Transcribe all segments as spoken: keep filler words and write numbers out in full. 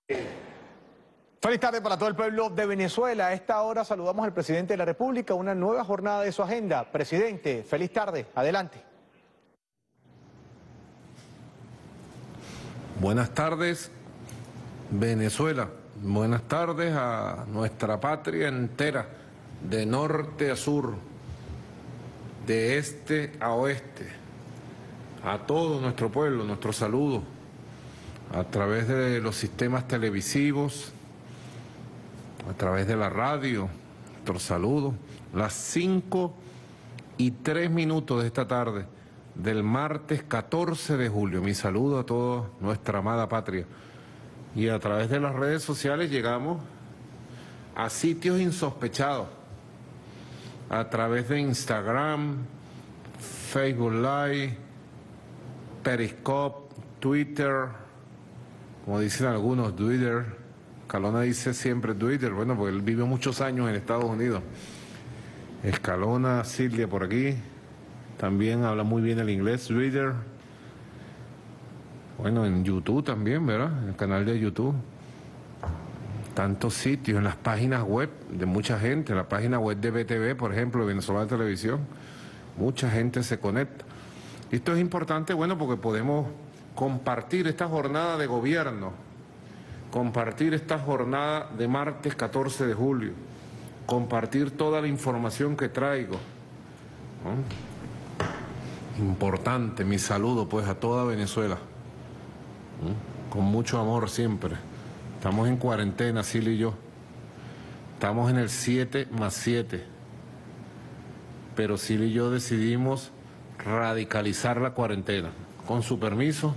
Feliz tarde para todo el pueblo de Venezuela. A esta hora saludamos al presidente de la República, una nueva jornada de su agenda. Presidente, feliz tarde. Adelante. Buenas tardes, Venezuela. Buenas tardes a nuestra patria entera, de norte a sur, de este a oeste, a todo nuestro pueblo, nuestro saludo, a través de los sistemas televisivos, a través de la radio, nuestro saludo, las cinco y tres minutos de esta tarde del martes catorce de julio. Mi saludo a toda nuestra amada patria. Y a través de las redes sociales llegamos a sitios insospechados, a través de Instagram, Facebook Live, Periscope, Twitter, como dicen algunos, Twitter. Escalona dice siempre Twitter, bueno, porque él vivió muchos años en Estados Unidos. Escalona, Silvia por aquí, también habla muy bien el inglés, Twitter. Bueno, en YouTube también, ¿verdad? En el canal de YouTube. Tantos sitios, en las páginas web de mucha gente, en la página web de B T V, por ejemplo, de Venezolana Televisión. Mucha gente se conecta. Esto es importante, bueno, porque podemos compartir esta jornada de gobierno, compartir esta jornada de martes catorce de julio, compartir toda la información que traigo, ¿no? Importante, mi saludo pues a toda Venezuela, ¿no? Con mucho amor siempre. Estamos en cuarentena, Silvia y yo. Estamos en el siete más siete. Pero Silvia y yo decidimos radicalizar la cuarentena. Con su permiso,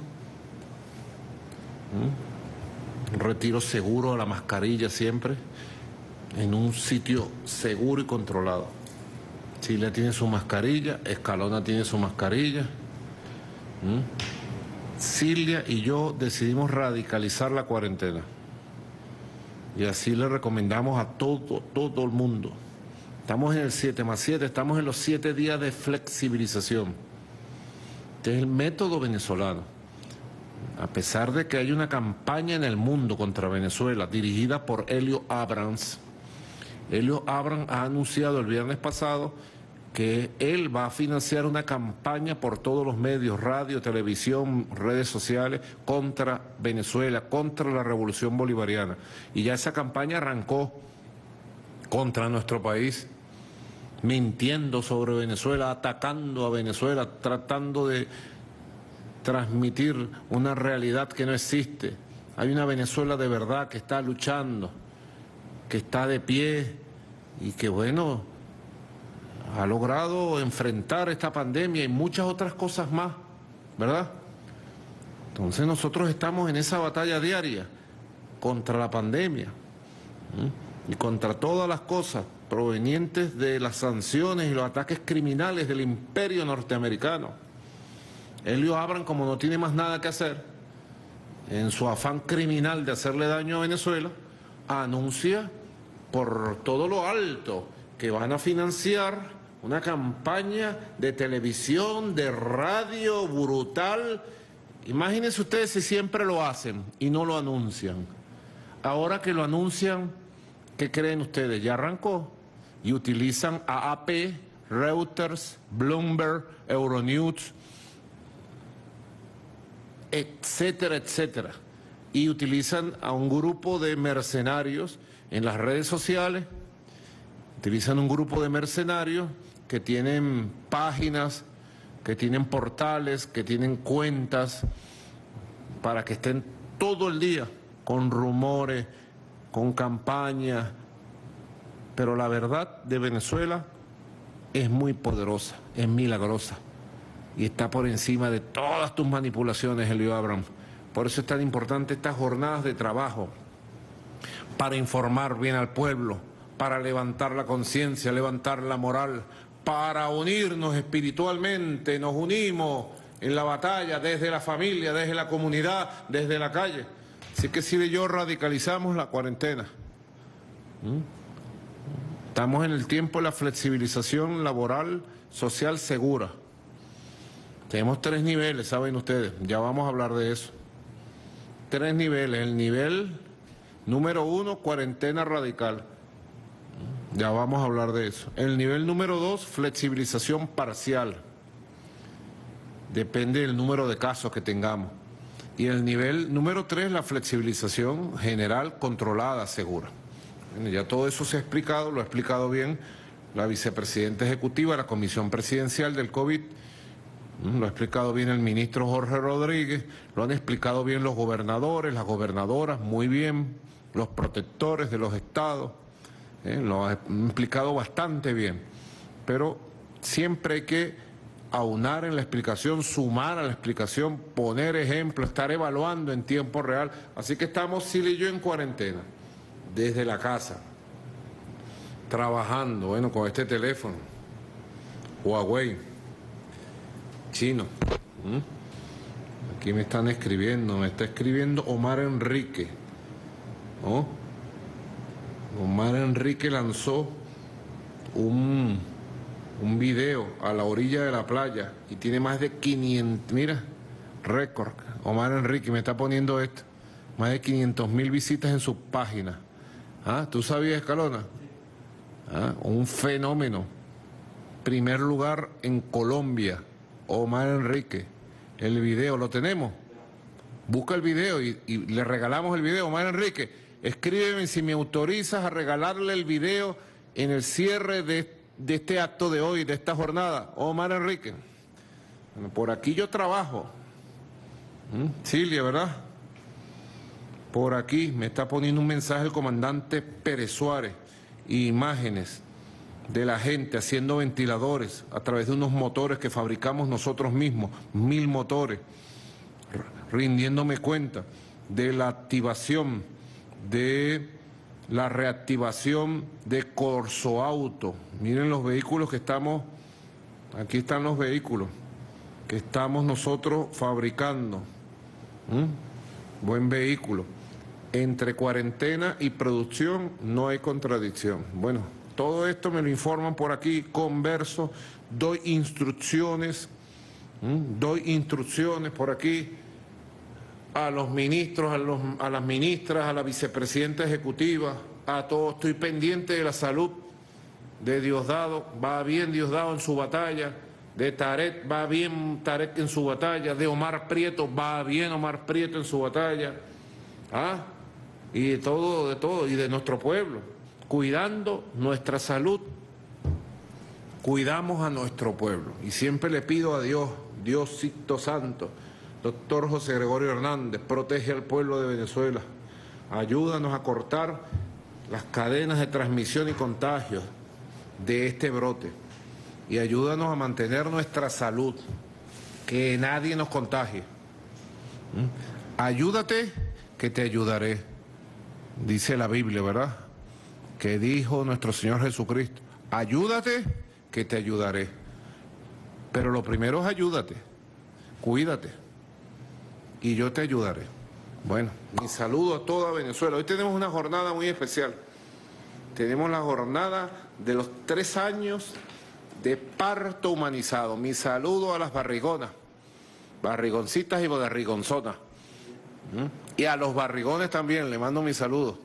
¿no? Un retiro seguro a la mascarilla siempre, en un sitio seguro y controlado. Silvia tiene su mascarilla, Escalona tiene su mascarilla. ¿Mm? Silvia y yo decidimos radicalizar la cuarentena. Y así le recomendamos a todo, todo el mundo. Estamos en el siete más siete, estamos en los siete días de flexibilización. Este es el método venezolano. A pesar de que hay una campaña en el mundo contra Venezuela dirigida por Helio Abrams, Helio Abrams ha anunciado el viernes pasado que él va a financiar una campaña por todos los medios, radio, televisión, redes sociales, contra Venezuela, contra la revolución bolivariana. Y ya esa campaña arrancó contra nuestro país, mintiendo sobre Venezuela, atacando a Venezuela, tratando de transmitir una realidad que no existe. Hay una Venezuela de verdad que está luchando, que está de pie y que, bueno, ha logrado enfrentar esta pandemia y muchas otras cosas más, ¿verdad? Entonces nosotros estamos en esa batalla diaria contra la pandemia, ¿sí? Y contra todas las cosas provenientes de las sanciones y los ataques criminales del imperio norteamericano. Helio Abrams, como no tiene más nada que hacer, en su afán criminal de hacerle daño a Venezuela, anuncia por todo lo alto que van a financiar una campaña de televisión, de radio brutal. Imagínense ustedes si siempre lo hacen y no lo anuncian. Ahora que lo anuncian, ¿qué creen ustedes? Ya arrancó y utilizan a A P, Reuters, Bloomberg, Euronews, etcétera, etcétera. Y utilizan a un grupo de mercenarios en las redes sociales, utilizan un grupo de mercenarios que tienen páginas, que tienen portales, que tienen cuentas, para que estén todo el día con rumores, con campañas. Pero la verdad de Venezuela es muy poderosa, es milagrosa y está por encima de todas tus manipulaciones, Helio Abrams. Por eso es tan importante estas jornadas de trabajo, para informar bien al pueblo, para levantar la conciencia, levantar la moral, para unirnos espiritualmente. Nos unimos en la batalla desde la familia, desde la comunidad, desde la calle. Así que si yo radicalizamos la cuarentena. ¿Mm? Estamos en el tiempo de la flexibilización laboral, social segura. Tenemos tres niveles, saben ustedes, ya vamos a hablar de eso. Tres niveles, el nivel Número uno, cuarentena radical. Ya vamos a hablar de eso. El nivel número dos, flexibilización parcial. Depende del número de casos que tengamos. Y el nivel número tres, la flexibilización general, controlada, segura. Bueno, ya todo eso se ha explicado, lo ha explicado bien la vicepresidenta ejecutiva de la Comisión Presidencial del COVID, lo ha explicado bien el ministro Jorge Rodríguez, lo han explicado bien los gobernadores, las gobernadoras, muy bien, los protectores de los estados. Eh, lo ha explicado bastante bien, pero siempre hay que aunar en la explicación, sumar a la explicación, poner ejemplos, estar evaluando en tiempo real. Así que estamos, Silvia y yo, en cuarentena, desde la casa, trabajando, bueno, con este teléfono, Huawei, chino. ¿Mm? Aquí me están escribiendo, me está escribiendo Omar Enrique, ¿no? Omar Enrique lanzó un, un video a la orilla de la playa y tiene más de quinientos, mira, récord. Omar Enrique me está poniendo esto, más de quinientos mil visitas en su página. ¿Ah? ¿Tú sabías, Escalona? ¿Ah? Un fenómeno. Primer lugar en Colombia, Omar Enrique. El video, ¿lo tenemos? Busca el video y, y le regalamos el video, Omar Enrique. Escríbeme si me autorizas a regalarle el video en el cierre de, de este acto de hoy, de esta jornada. Omar Enrique. Bueno, por aquí yo trabajo. ¿Mm? Silvia, ¿verdad? Por aquí me está poniendo un mensaje el comandante Pérez Suárez. Imágenes de la gente haciendo ventiladores a través de unos motores que fabricamos nosotros mismos. Mil motores. Rindiéndome cuenta de la activación, de la reactivación de Corso Auto. Miren los vehículos que estamos, aquí están los vehículos que estamos nosotros fabricando. ¿Mm? Buen vehículo. Entre cuarentena y producción no hay contradicción. Bueno, todo esto me lo informan por aquí, converso, doy instrucciones, ¿Mm? doy instrucciones por aquí a los ministros, a, los, a las ministras, a la vicepresidenta ejecutiva, a todos. Estoy pendiente de la salud de Diosdado, va bien Diosdado en su batalla, de Tarek, va bien Tarek en su batalla, de Omar Prieto, va bien Omar Prieto en su batalla, ¿ah? Y de todo, de todo, y de nuestro pueblo, cuidando nuestra salud, cuidamos a nuestro pueblo. Y siempre le pido a Dios, Diosito Santo, doctor José Gregorio Hernández, protege al pueblo de Venezuela, ayúdanos a cortar las cadenas de transmisión y contagios de este brote y ayúdanos a mantener nuestra salud, que nadie nos contagie. ¿Mm? Ayúdate, que te ayudaré, dice la Biblia, ¿verdad? Que dijo nuestro Señor Jesucristo, ayúdate, que te ayudaré. Pero lo primero es ayúdate, cuídate, y yo te ayudaré. Bueno, mi saludo a toda Venezuela. Hoy tenemos una jornada muy especial. Tenemos la jornada de los tres años de parto humanizado. Mi saludo a las barrigonas, barrigoncitas y barrigonzonas. ¿Mm? Y a los barrigones también, le mando mi saludo.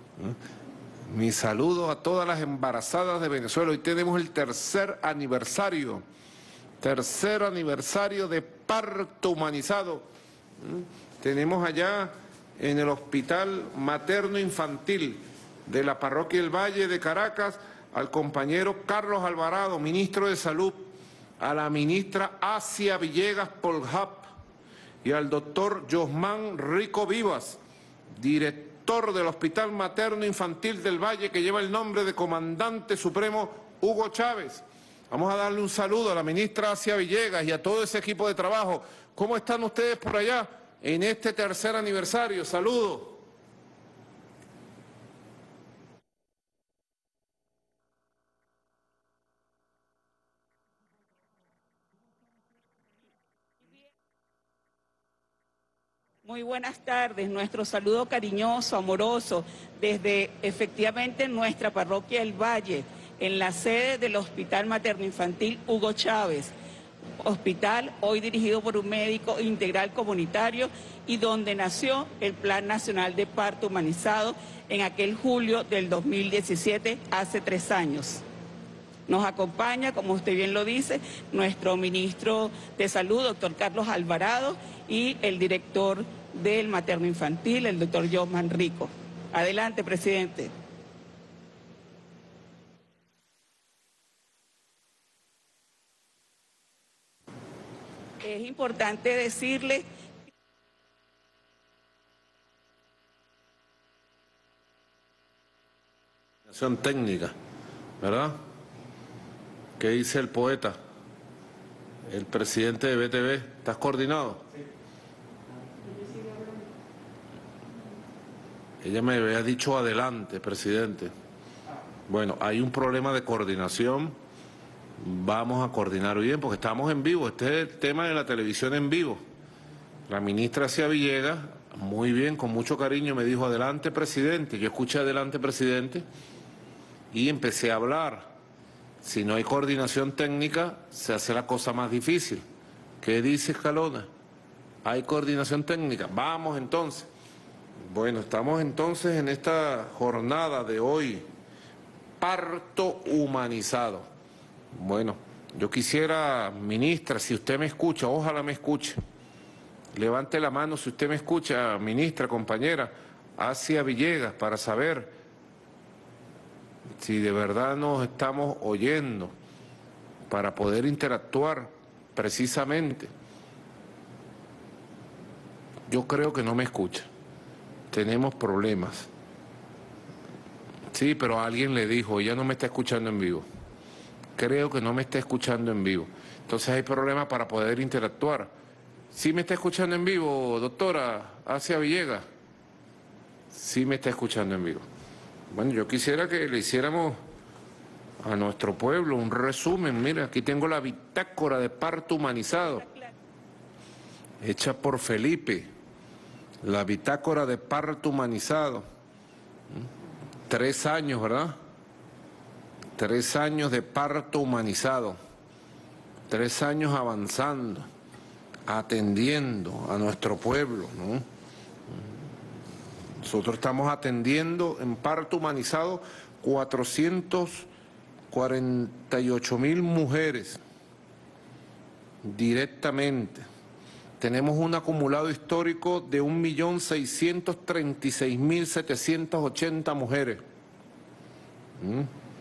¿Mm? Mi saludo a todas las embarazadas de Venezuela. Hoy tenemos el tercer aniversario, tercer aniversario de parto humanizado. ¿Mm? Tenemos allá en el Hospital Materno Infantil de la Parroquia del Valle de Caracas al compañero Carlos Alvarado, ministro de Salud, a la ministra Asia Villegas Poljap y al doctor Josman Rico Vivas, director del Hospital Materno Infantil del Valle, que lleva el nombre de Comandante Supremo Hugo Chávez. Vamos a darle un saludo a la ministra Asia Villegas y a todo ese equipo de trabajo. ¿Cómo están ustedes por allá en este tercer aniversario? Saludos. Muy buenas tardes, nuestro saludo cariñoso, amoroso, desde efectivamente nuestra parroquia del Valle, en la sede del Hospital Materno Infantil Hugo Chávez. hospital, hoy dirigido por un médico integral comunitario y donde nació el Plan Nacional de Parto Humanizado en aquel julio del dos mil diecisiete, hace tres años. Nos acompaña, como usted bien lo dice, nuestro ministro de Salud, doctor Carlos Alvarado, y el director del materno infantil, el doctor John Manrico. Adelante, presidente. Es importante decirle técnica, ¿verdad? ¿Qué dice el poeta? El presidente de B T V, ¿estás coordinado? Ella me había dicho adelante, presidente. Bueno, hay un problema de coordinación. Vamos a coordinar bien, porque estamos en vivo. Este es el tema de la televisión en vivo. La ministra Asia Villegas, muy bien, con mucho cariño, me dijo, adelante, presidente. Yo escuché adelante, presidente, y empecé a hablar. Si no hay coordinación técnica, se hace la cosa más difícil. ¿Qué dice Escalona? ¿Hay coordinación técnica? Vamos entonces. Bueno, estamos entonces en esta jornada de hoy, parto humanizado. Bueno, yo quisiera, ministra, si usted me escucha, ojalá me escuche. Levante la mano si usted me escucha, ministra, compañera, Asia Villegas, para saber si de verdad nos estamos oyendo, para poder interactuar precisamente. Yo creo que no me escucha. Tenemos problemas. Sí, pero alguien le dijo, ella no me está escuchando en vivo. Creo que no me está escuchando en vivo. Entonces hay problemas para poder interactuar. ¿Sí me está escuchando en vivo, doctora Asia Villegas? Sí me está escuchando en vivo. Bueno, yo quisiera que le hiciéramos a nuestro pueblo un resumen. Mira, aquí tengo la bitácora de parto humanizado, hecha por Felipe. La bitácora de parto humanizado. Tres años, ¿verdad? Tres años de parto humanizado. Tres años avanzando, atendiendo a nuestro pueblo, ¿no? Nosotros estamos atendiendo en parto humanizado cuatrocientas cuarenta y ocho mil mujeres directamente. Tenemos un acumulado histórico de un millón seiscientos treinta y seis mil setecientas ochenta mujeres. ¿Mm?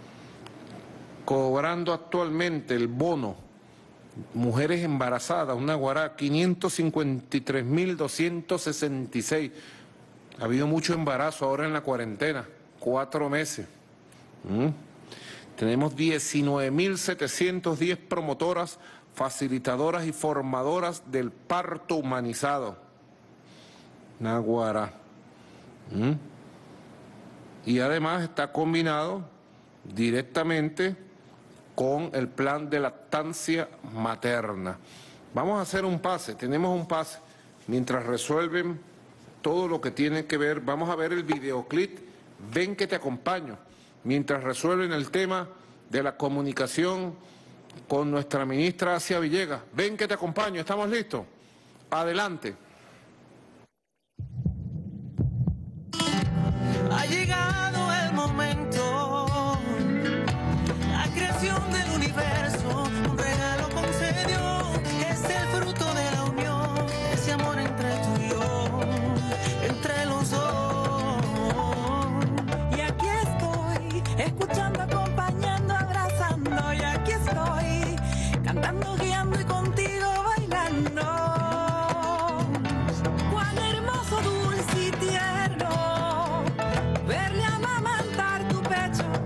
Cobrando actualmente el bono, mujeres embarazadas, una guará, quinientos cincuenta y tres mil doscientos sesenta y seis. Ha habido mucho embarazo ahora en la cuarentena, cuatro meses. ¿Mm? Tenemos diecinueve mil setecientas diez promotoras, facilitadoras y formadoras del parto humanizado. Naguará. ¿Mm? Y además está combinado directamente con el plan de lactancia materna. Vamos a hacer un pase, tenemos un pase, mientras resuelven todo lo que tiene que ver. Vamos a ver el videoclip, ven que te acompaño, mientras resuelven el tema de la comunicación con nuestra ministra Asia Villegas. Ven que te acompaño, ¿estamos listos? Adelante. Ha llegado el momento, la creación del universo, un regalo concedió, es el fruto de la unión, ese amor entre tú y yo, entre los dos. Y aquí estoy, escuchando, acompañando, abrazando, y aquí estoy, cantando, guiando y contigo bailando. Cuán hermoso, dulce y tierno verle amamantar tu pecho.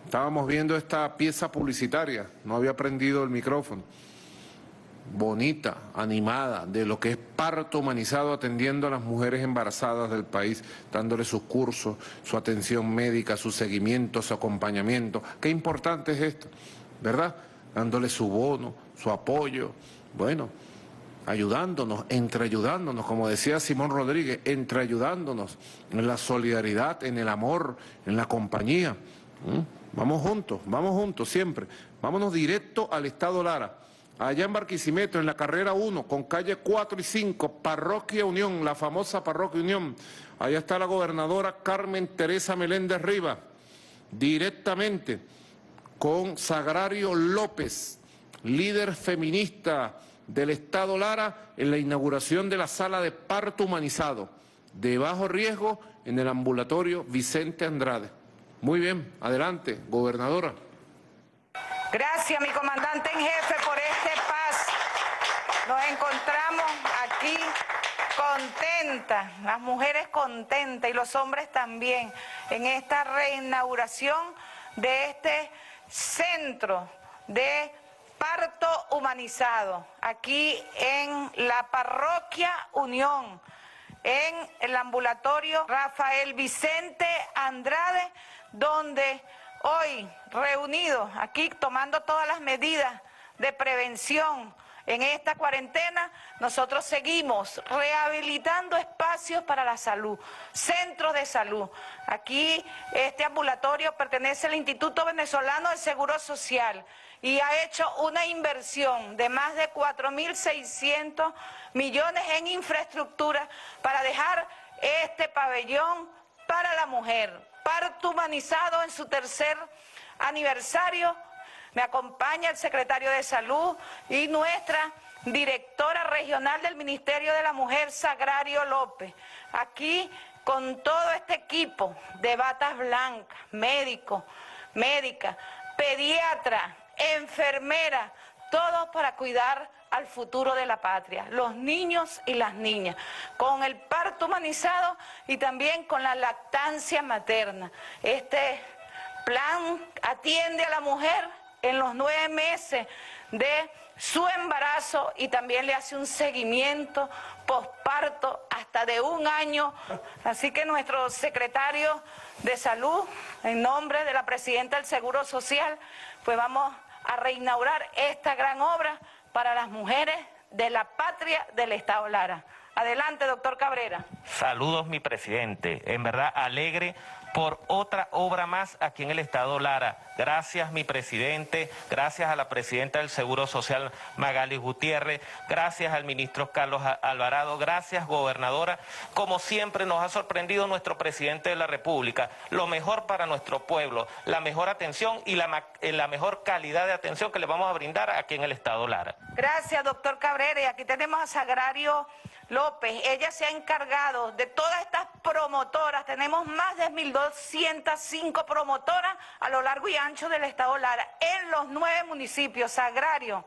Estábamos viendo esta pieza publicitaria, no había prendido el micrófono. Bonita, animada, de lo que es parto humanizado, atendiendo a las mujeres embarazadas del país, dándole sus cursos, su atención médica, su seguimiento, su acompañamiento. Qué importante es esto, ¿verdad? Dándole su bono, su apoyo, bueno, ayudándonos, entreayudándonos, como decía Simón Rodríguez, entreayudándonos en la solidaridad, en el amor, en la compañía. ¿Mm? Vamos juntos, vamos juntos siempre. Vámonos directo al Estado Lara. Allá en Barquisimeto, en la carrera uno, con calle cuatro y cinco, Parroquia Unión, la famosa Parroquia Unión. Allá está la gobernadora Carmen Teresa Meléndez Rivas, directamente con Sagrario López, líder feminista del Estado Lara, en la inauguración de la sala de parto humanizado, de bajo riesgo, en el ambulatorio Vicente Andrade. Muy bien, adelante, gobernadora. Gracias, mi comandante en jefe, por este paso. Nos encontramos aquí contentas, las mujeres contentas y los hombres también, en esta reinauguración de este centro de parto humanizado, aquí en la Parroquia Unión, en el ambulatorio Rafael Vicente Andrade, donde hoy reunidos aquí tomando todas las medidas de prevención en esta cuarentena, nosotros seguimos rehabilitando espacios para la salud, centros de salud. Aquí este ambulatorio pertenece al Instituto Venezolano del Seguro Social y ha hecho una inversión de más de cuatro mil seiscientos millones en infraestructura para dejar este pabellón para la mujer. Parto humanizado en su tercer aniversario. Me acompaña el secretario de Salud y nuestra directora regional del Ministerio de la Mujer, Sagrario López. Aquí con todo este equipo de batas blancas, médicos, médicas, pediatras, enfermeras, todos para cuidar al futuro de la patria, los niños y las niñas, con el parto humanizado y también con la lactancia materna. Este plan atiende a la mujer en los nueve meses de su embarazo y también le hace un seguimiento posparto hasta de un año. Así que nuestro secretario de Salud, en nombre de la presidenta del Seguro Social, pues vamos a reinaugurar esta gran obra para las mujeres de la patria del Estado Lara. Adelante, doctor Cabrera. Saludos, mi presidente. En verdad, alegre por otra obra más aquí en el Estado Lara. Gracias, mi presidente. Gracias a la presidenta del Seguro Social, Magali Gutiérrez. Gracias al ministro Carlos Alvarado. Gracias, gobernadora. Como siempre, nos ha sorprendido nuestro presidente de la República. Lo mejor para nuestro pueblo, la mejor atención y la, la mejor calidad de atención que le vamos a brindar aquí en el Estado Lara. Gracias, doctor Cabrera. Y aquí tenemos a Sagrario López. Ella se ha encargado de todas estas promotoras. Tenemos más de mil doscientas cinco promotoras a lo largo y ancho del Estado Lara, en los nueve municipios. Sagrario.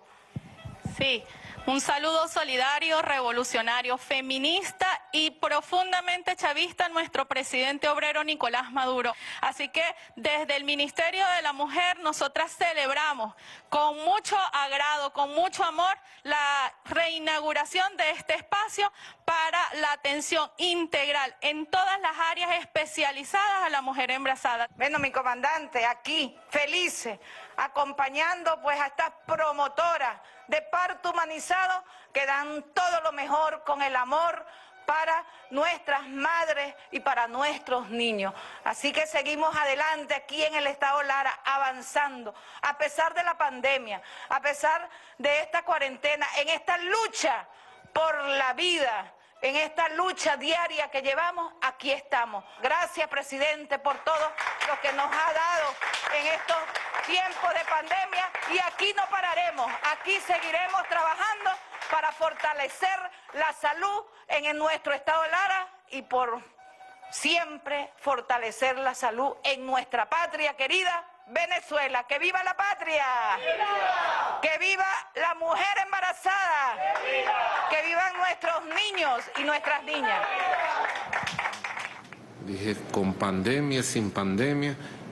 Sí, un saludo solidario, revolucionario, feminista y profundamente chavista a nuestro presidente obrero Nicolás Maduro. Así que desde el Ministerio de la Mujer nosotras celebramos con mucho agrado, con mucho amor, la reinauguración de este espacio para la atención integral en todas las áreas especializadas a la mujer embarazada. Bueno, mi comandante, aquí, felices, acompañando pues a estas promotoras de parto humanizado que dan todo lo mejor con el amor para nuestras madres y para nuestros niños. Así que seguimos adelante aquí en el Estado Lara, avanzando, a pesar de la pandemia, a pesar de esta cuarentena, en esta lucha por la vida, en esta lucha diaria que llevamos, aquí estamos. Gracias, presidente, por todo lo que nos ha dado en estos tiempos de pandemia y aquí no pararemos, aquí seguiremos trabajando para fortalecer la salud en nuestro Estado Lara y por siempre fortalecer la salud en nuestra patria querida Venezuela. ¡Que viva la patria! ¡Viva! ¡Que viva la mujer embarazada! ¡Que viva! ¡Que vivan nuestros niños y nuestras niñas! Dije, con pandemia, sin pandemia,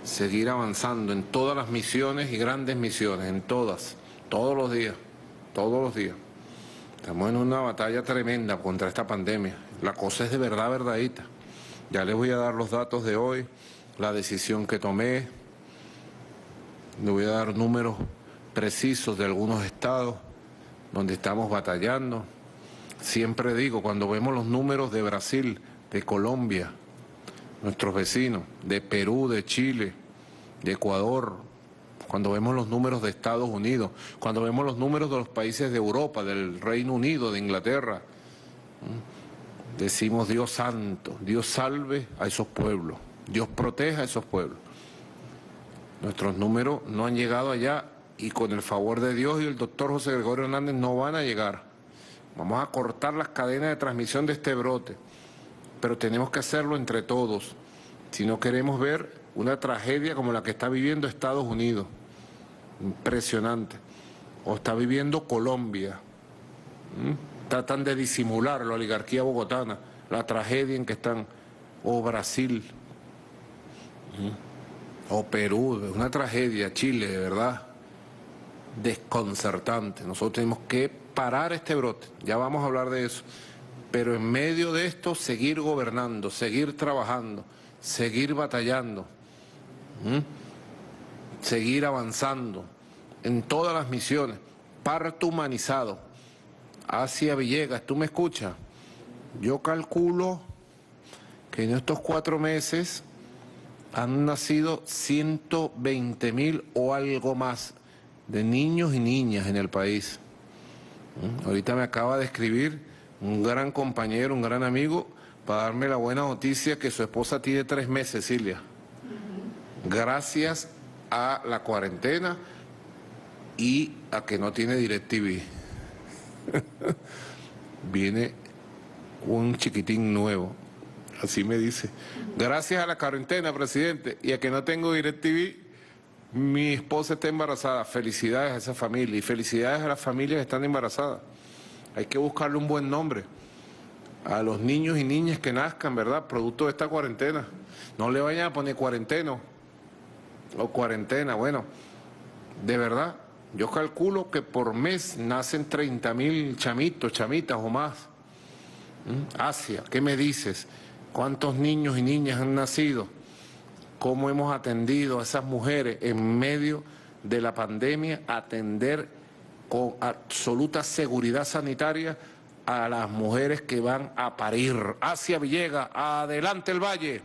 seguir avanzando en todas las misiones y grandes misiones, en todas, todos los días, todos los días. Estamos en una batalla tremenda contra esta pandemia. La cosa es de verdad, verdadita. Ya les voy a dar los datos de hoy, la decisión que tomé. Les voy a dar números precisos de algunos estados donde estamos batallando. Siempre digo, cuando vemos los números de Brasil, de Colombia, nuestros vecinos, de Perú, de Chile, de Ecuador, cuando vemos los números de Estados Unidos, cuando vemos los números de los países de Europa, del Reino Unido, de Inglaterra, decimos Dios santo, Dios salve a esos pueblos, Dios proteja a esos pueblos. Nuestros números no han llegado allá y con el favor de Dios y el doctor José Gregorio Hernández no van a llegar. Vamos a cortar las cadenas de transmisión de este brote, pero tenemos que hacerlo entre todos, si no queremos ver una tragedia como la que está viviendo Estados Unidos, impresionante, o está viviendo Colombia. ¿Mm? Tratan de disimular la oligarquía bogotana, la tragedia en que están, o Brasil, ¿Mm? o Perú, una tragedia, Chile, de verdad, desconcertante. Nosotros tenemos que parar este brote, ya vamos a hablar de eso, pero en medio de esto seguir gobernando, seguir trabajando, seguir batallando, ¿Mm? seguir avanzando en todas las misiones, parto humanizado. Asia Villegas, ¿tú me escuchas? Yo calculo que en estos cuatro meses han nacido ciento veinte mil o algo más de niños y niñas en el país. ¿Mm? Ahorita me acaba de escribir un gran compañero, un gran amigo, para darme la buena noticia que su esposa tiene tres meses, Silvia. Gracias a la cuarentena y a que no tiene DirecTV. Viene un chiquitín nuevo, así me dice. Gracias a la cuarentena, presidente, y a que no tengo DirecTV, mi esposa está embarazada. Felicidades a esa familia y felicidades a las familias que están embarazadas. Hay que buscarle un buen nombre a los niños y niñas que nazcan, ¿verdad? Producto de esta cuarentena. No le vayan a poner cuarenteno o cuarentena. Bueno, de verdad, yo calculo que por mes nacen treinta mil chamitos, chamitas o más. ¿Mm? Asia, ¿qué me dices? ¿Cuántos niños y niñas han nacido? ¿Cómo hemos atendido a esas mujeres en medio de la pandemia? Atender con absoluta seguridad sanitaria a las mujeres que van a parir. Asia Villegas, adelante el Valle.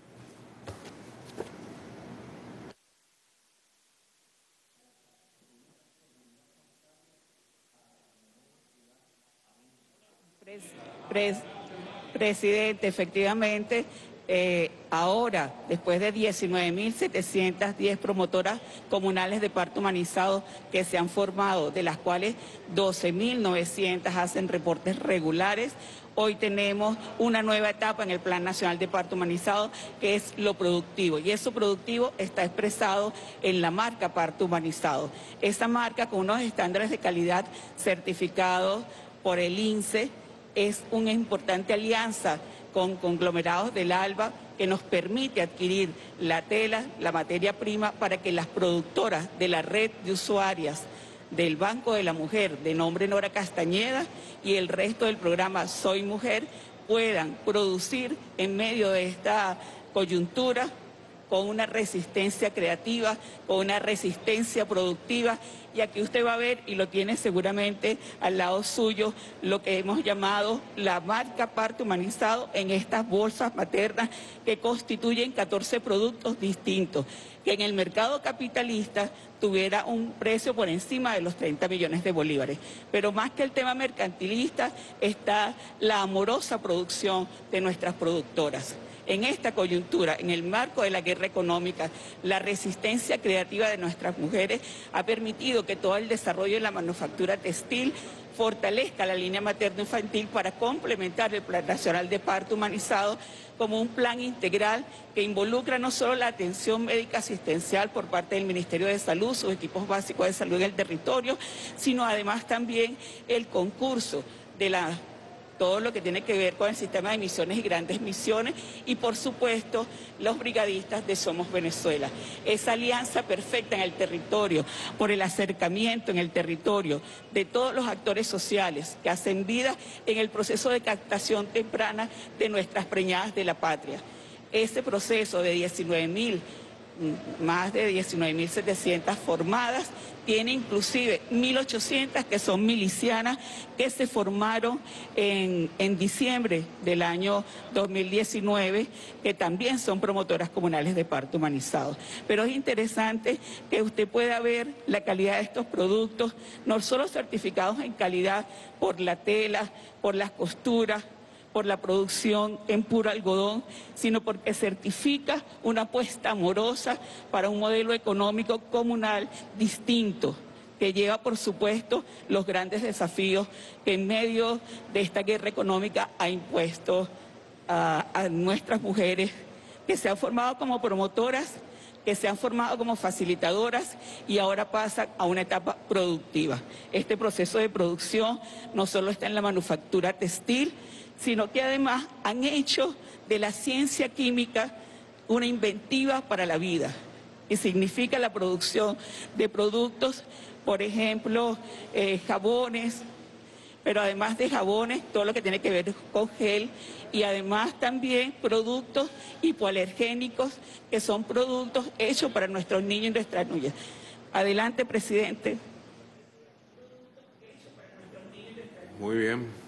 Pres, pres, presidente, efectivamente, eh, ahora, después de diecinueve mil setecientas diez promotoras comunales de parto humanizado que se han formado, de las cuales doce mil novecientas hacen reportes regulares, hoy tenemos una nueva etapa en el Plan Nacional de Parto Humanizado, que es lo productivo. Y eso productivo está expresado en la marca Parto Humanizado. Esta marca, con unos estándares de calidad certificados por el I N S E, es una importante alianza con conglomerados del ALBA que nos permite adquirir la tela, la materia prima, para que las productoras de la red de usuarias del Banco de la Mujer, de nombre Nora Castañeda, y el resto del programa Soy Mujer, puedan producir en medio de esta coyuntura con una resistencia creativa, con una resistencia productiva. Y aquí usted va a ver, y lo tiene seguramente al lado suyo, lo que hemos llamado la marca Parto Humanizado en estas bolsas maternas que constituyen catorce productos distintos, que en el mercado capitalista tuviera un precio por encima de los treinta millones de bolívares. Pero más que el tema mercantilista está la amorosa producción de nuestras productoras. En esta coyuntura, en el marco de la guerra económica, la resistencia creativa de nuestras mujeres ha permitido que todo el desarrollo de la manufactura textil fortalezca la línea materno-infantil para complementar el Plan Nacional de Parto Humanizado como un plan integral que involucra no solo la atención médica asistencial por parte del Ministerio de Salud, sus equipos básicos de salud en el territorio, sino además también el concurso de la todo lo que tiene que ver con el sistema de misiones y grandes misiones, y por supuesto los brigadistas de Somos Venezuela. Esa alianza perfecta en el territorio, por el acercamiento en el territorio de todos los actores sociales que hacen vida en el proceso de captación temprana de nuestras preñadas de la patria. Ese proceso de diecinueve mil, más de diecinueve mil setecientas formadas, tiene inclusive mil ochocientas que son milicianas que se formaron en, en diciembre del año dos mil diecinueve, que también son promotoras comunales de parto humanizado. Pero es interesante que usted pueda ver la calidad de estos productos, no solo certificados en calidad por la tela, por las costuras, por la producción en puro algodón, sino porque certifica una apuesta amorosa para un modelo económico comunal distinto, que lleva, por supuesto, los grandes desafíos que en medio de esta guerra económica ha impuesto a, a nuestras mujeres, que se han formado como promotoras, que se han formado como facilitadoras y ahora pasan a una etapa productiva. Este proceso de producción no solo está en la manufactura textil, sino que además han hecho de la ciencia química una inventiva para la vida, que significa la producción de productos, por ejemplo, eh, jabones, pero además de jabones, todo lo que tiene que ver con gel, y además también productos hipoalergénicos, que son productos hechos para nuestros niños y nuestras niñas. Adelante, presidente. Muy bien.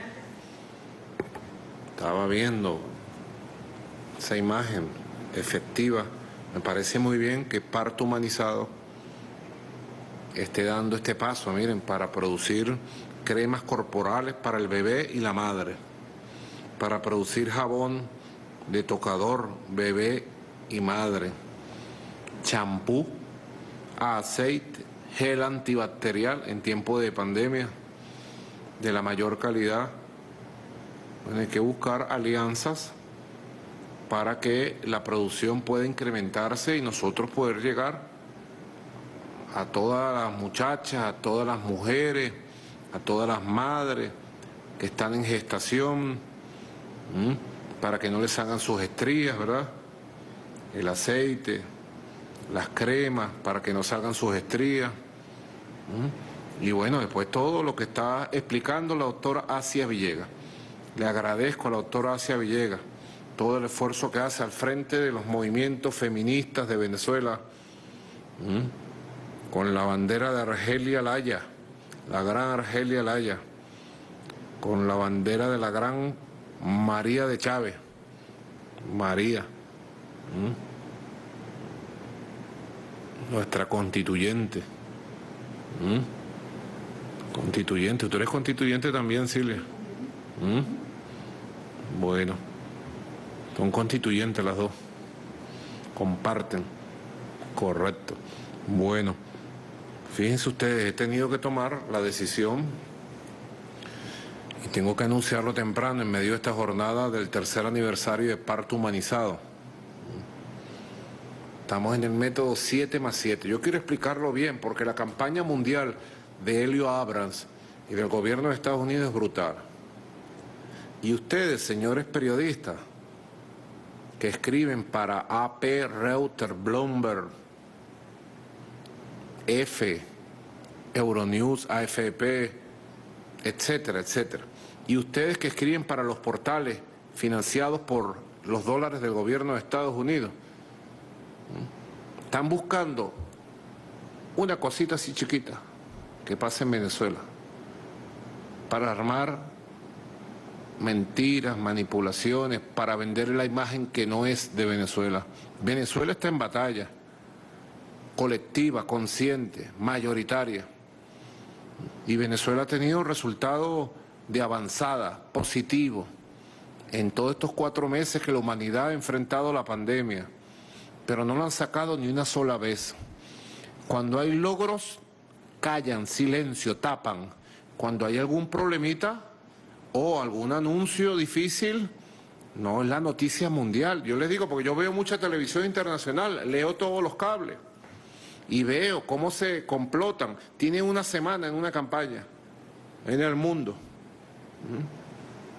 Estaba viendo esa imagen efectiva. Me parece muy bien que Parto Humanizado esté dando este paso, miren, para producir cremas corporales para el bebé y la madre, para producir jabón de tocador, bebé y madre, champú, aceite, gel antibacterial en tiempo de pandemia de la mayor calidad. Bueno, hay que buscar alianzas para que la producción pueda incrementarse y nosotros poder llegar a todas las muchachas, a todas las mujeres, a todas las madres que están en gestación, ¿m? para que no les hagan sus estrías, ¿verdad? El aceite, las cremas, para que no salgan sus estrías. ¿m? Y bueno, después todo lo que está explicando la doctora Asia Villegas. Le agradezco a la doctora Asia Villegas todo el esfuerzo que hace al frente de los movimientos feministas de Venezuela, ¿m? con la bandera de Argelia Laya, la gran Argelia Laya, con la bandera de la gran María de Chávez, María, ¿m? nuestra constituyente, ¿m? constituyente, tú eres constituyente también, Silvia. ¿Mm? Bueno, son constituyentes las dos, comparten, correcto. Bueno, fíjense ustedes, he tenido que tomar la decisión y tengo que anunciarlo temprano en medio de esta jornada del tercer aniversario de Parto Humanizado. Estamos en el método siete más siete. Yo quiero explicarlo bien porque la campaña mundial de Helio Abrams y del gobierno de Estados Unidos es brutal. Y ustedes, señores periodistas, que escriben para A P, Reuters, Bloomberg, F, Euronews, A F P, etcétera, etcétera. Y ustedes que escriben para los portales financiados por los dólares del gobierno de Estados Unidos, están buscando una cosita así chiquita que pasa en Venezuela para armar mentiras, manipulaciones, para vender la imagen que no es de Venezuela. Venezuela está en batalla colectiva, consciente, mayoritaria. Y Venezuela ha tenido resultados de avanzada, positivo, en todos estos cuatro meses que la humanidad ha enfrentado la pandemia, pero no lo han sacado ni una sola vez. Cuando hay logros, callan, silencio, tapan. Cuando hay algún problemita o algún anuncio difícil, no es la noticia mundial. Yo les digo, porque yo veo mucha televisión internacional, leo todos los cables y veo cómo se complotan. Tienen una semana en una campaña en el mundo.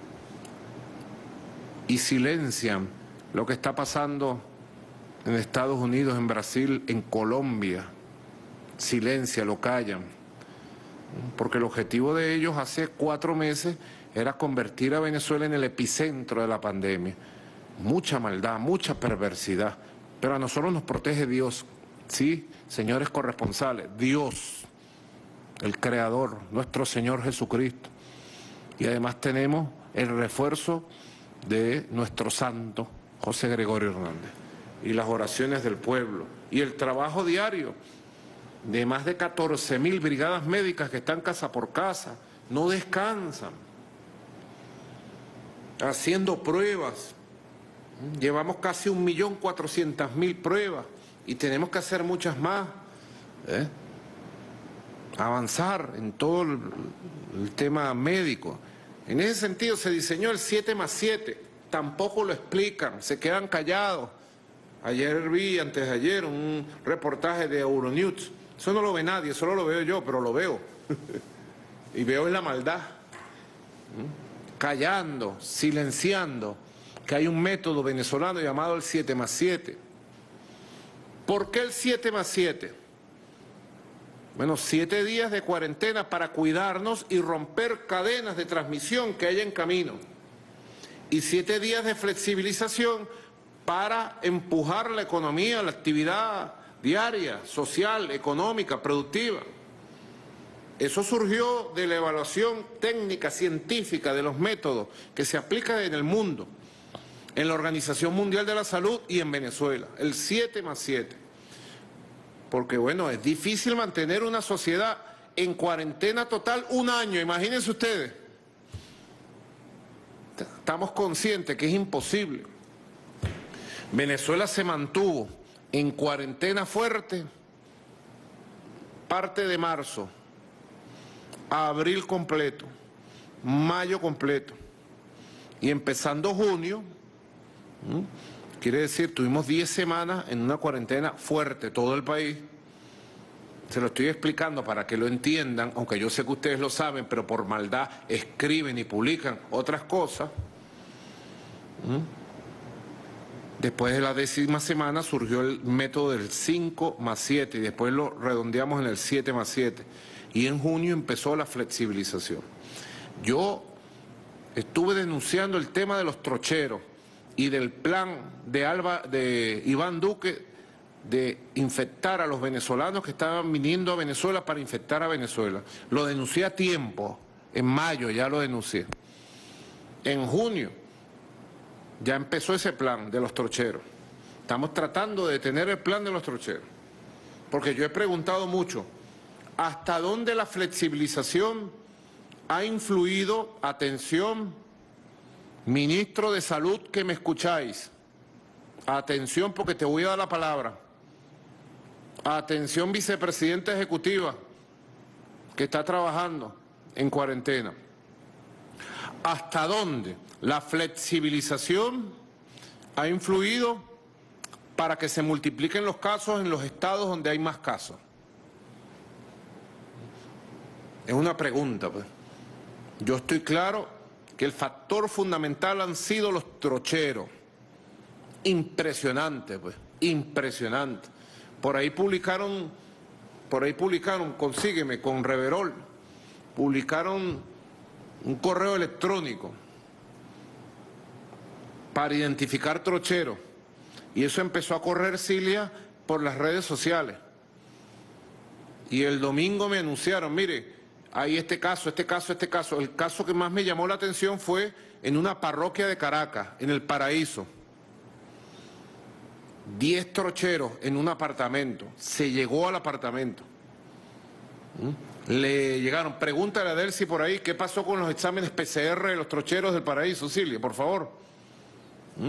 y silencian lo que está pasando en Estados Unidos, en Brasil, en Colombia. Silencia, lo callan. Porque el objetivo de ellos hace cuatro meses era convertir a Venezuela en el epicentro de la pandemia. Mucha maldad, mucha perversidad. Pero a nosotros nos protege Dios. Sí, señores corresponsales, Dios, el Creador, nuestro Señor Jesucristo. Y además tenemos el refuerzo de nuestro santo, José Gregorio Hernández, y las oraciones del pueblo, y el trabajo diario de más de catorce mil brigadas médicas que están casa por casa, no descansan, haciendo pruebas. Llevamos casi un millón cuatrocientas mil pruebas y tenemos que hacer muchas más. ¿eh? Avanzar en todo el, el tema médico. En ese sentido se diseñó el siete más siete, tampoco lo explican, se quedan callados. Ayer vi, antes de ayer, un reportaje de Euronews. Eso no lo ve nadie, solo lo veo yo, pero lo veo. Y veo en la maldad. ¿Mm? Callando, silenciando, que hay un método venezolano llamado el siete más siete. ¿Por qué el siete más siete? Bueno, siete días de cuarentena para cuidarnos y romper cadenas de transmisión que hay en camino. Y siete días de flexibilización para empujar la economía, la actividad diaria, social, económica, productiva. Eso surgió de la evaluación técnica, científica de los métodos que se aplican en el mundo, en la Organización Mundial de la Salud y en Venezuela, el siete más siete. Porque bueno, es difícil mantener una sociedad en cuarentena total un año, imagínense ustedes. Estamos conscientes que es imposible. Venezuela se mantuvo en cuarentena fuerte parte de marzo, abril completo, mayo completo y empezando junio, ¿m? quiere decir, tuvimos diez semanas en una cuarentena fuerte, todo el país. Se lo estoy explicando para que lo entiendan, aunque yo sé que ustedes lo saben, pero por maldad escriben y publican otras cosas. ¿m? Después de la décima semana surgió el método del cinco más siete y después lo redondeamos en el siete más siete. Y en junio empezó la flexibilización. Yo estuve denunciando el tema de los trocheros y del plan de, Alba, de Iván Duque de infectar a los venezolanos que estaban viniendo a Venezuela para infectar a Venezuela. Lo denuncié a tiempo, en mayo ya lo denuncié. En junio ya empezó ese plan de los trocheros. Estamos tratando de detener el plan de los trocheros. Porque yo he preguntado mucho, ¿hasta dónde la flexibilización ha influido? Atención, ministro de Salud que me escucháis. Atención porque te voy a dar la palabra. Atención vicepresidenta ejecutiva que está trabajando en cuarentena. ¿Hasta dónde la flexibilización ha influido para que se multipliquen los casos en los estados donde hay más casos? Es una pregunta, pues. Yo estoy claro que el factor fundamental han sido los trocheros. Impresionante, pues, impresionante. Por ahí publicaron, por ahí publicaron, consígueme, con Reverol, publicaron un correo electrónico para identificar trocheros. Y eso empezó a correr, Cilia, por las redes sociales. Y el domingo me anunciaron, mire, hay este caso, este caso, este caso. El caso que más me llamó la atención fue en una parroquia de Caracas, en El Paraíso. Diez trocheros en un apartamento. Se llegó al apartamento. ¿Mm? Le llegaron. Pregúntale a Delcy por ahí qué pasó con los exámenes P C R de los trocheros del Paraíso, Cilia, por favor. ¿Mm?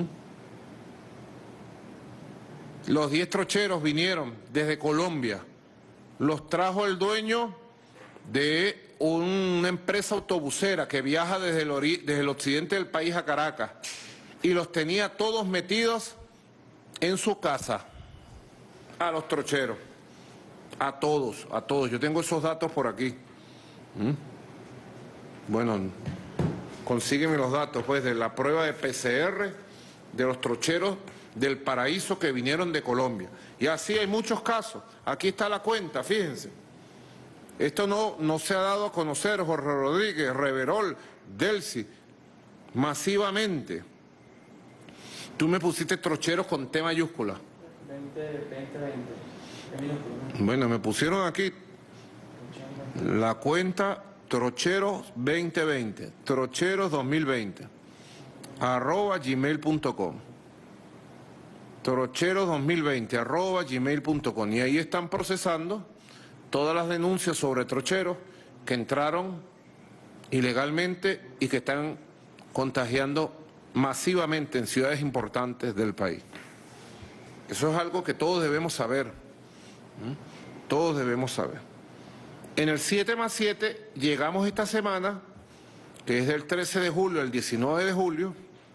Los diez trocheros vinieron desde Colombia. Los trajo el dueño de una empresa autobusera que viaja desde el, ori desde el occidente del país a Caracas. Y los tenía todos metidos en su casa, a los trocheros, a todos, a todos. Yo tengo esos datos por aquí. ¿Mm? Bueno, consígueme los datos, pues, de la prueba de P C R de los trocheros del Paraíso que vinieron de Colombia. Y así hay muchos casos. Aquí está la cuenta, fíjense. Esto no, no se ha dado a conocer, Jorge Rodríguez, Reverol, Delcy, masivamente. Tú me pusiste trocheros con T mayúscula. veinte, veinte, veinte. Bueno, me pusieron aquí la cuenta trocheros veinte veinte, trocheros dos mil veinte, arroba gmail punto com. trocheros dos mil veinte, arroba gmail punto com. Y ahí están procesando todas las denuncias sobre trocheros que entraron ilegalmente y que están contagiando masivamente en ciudades importantes del país. Eso es algo que todos debemos saber. ¿Mm? Todos debemos saber. En el siete más siete llegamos esta semana, que es del trece de julio al diecinueve de julio.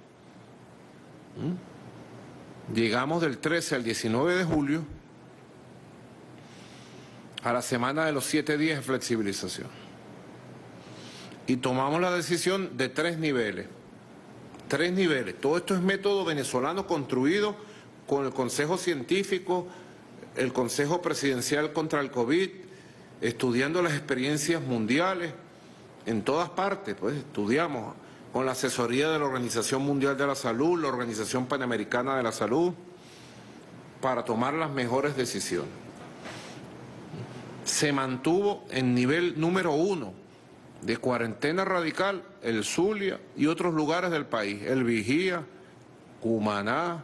¿Mm? Llegamos del trece al diecinueve de julio a la semana de los siete días de flexibilización. Y tomamos la decisión de tres niveles. Tres niveles. Todo esto es método venezolano construido con el Consejo Científico, el Consejo Presidencial contra el COVID, estudiando las experiencias mundiales en todas partes. Pues estudiamos con la asesoría de la Organización Mundial de la Salud, la Organización Panamericana de la Salud, para tomar las mejores decisiones. Se mantuvo en nivel número uno de cuarentena radical el Zulia y otros lugares del país, el Vigía, Cumaná.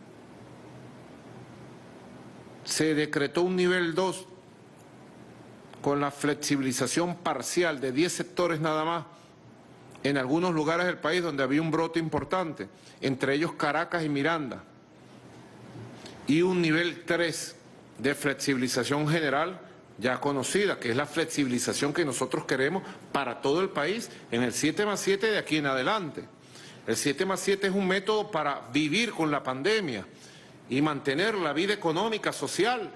Se decretó un nivel dos con la flexibilización parcial de diez sectores nada más en algunos lugares del país donde había un brote importante, entre ellos Caracas y Miranda, y un nivel tres de flexibilización general ya conocida, que es la flexibilización que nosotros queremos para todo el país en el siete más siete de aquí en adelante. El siete más siete es un método para vivir con la pandemia y mantener la vida económica, social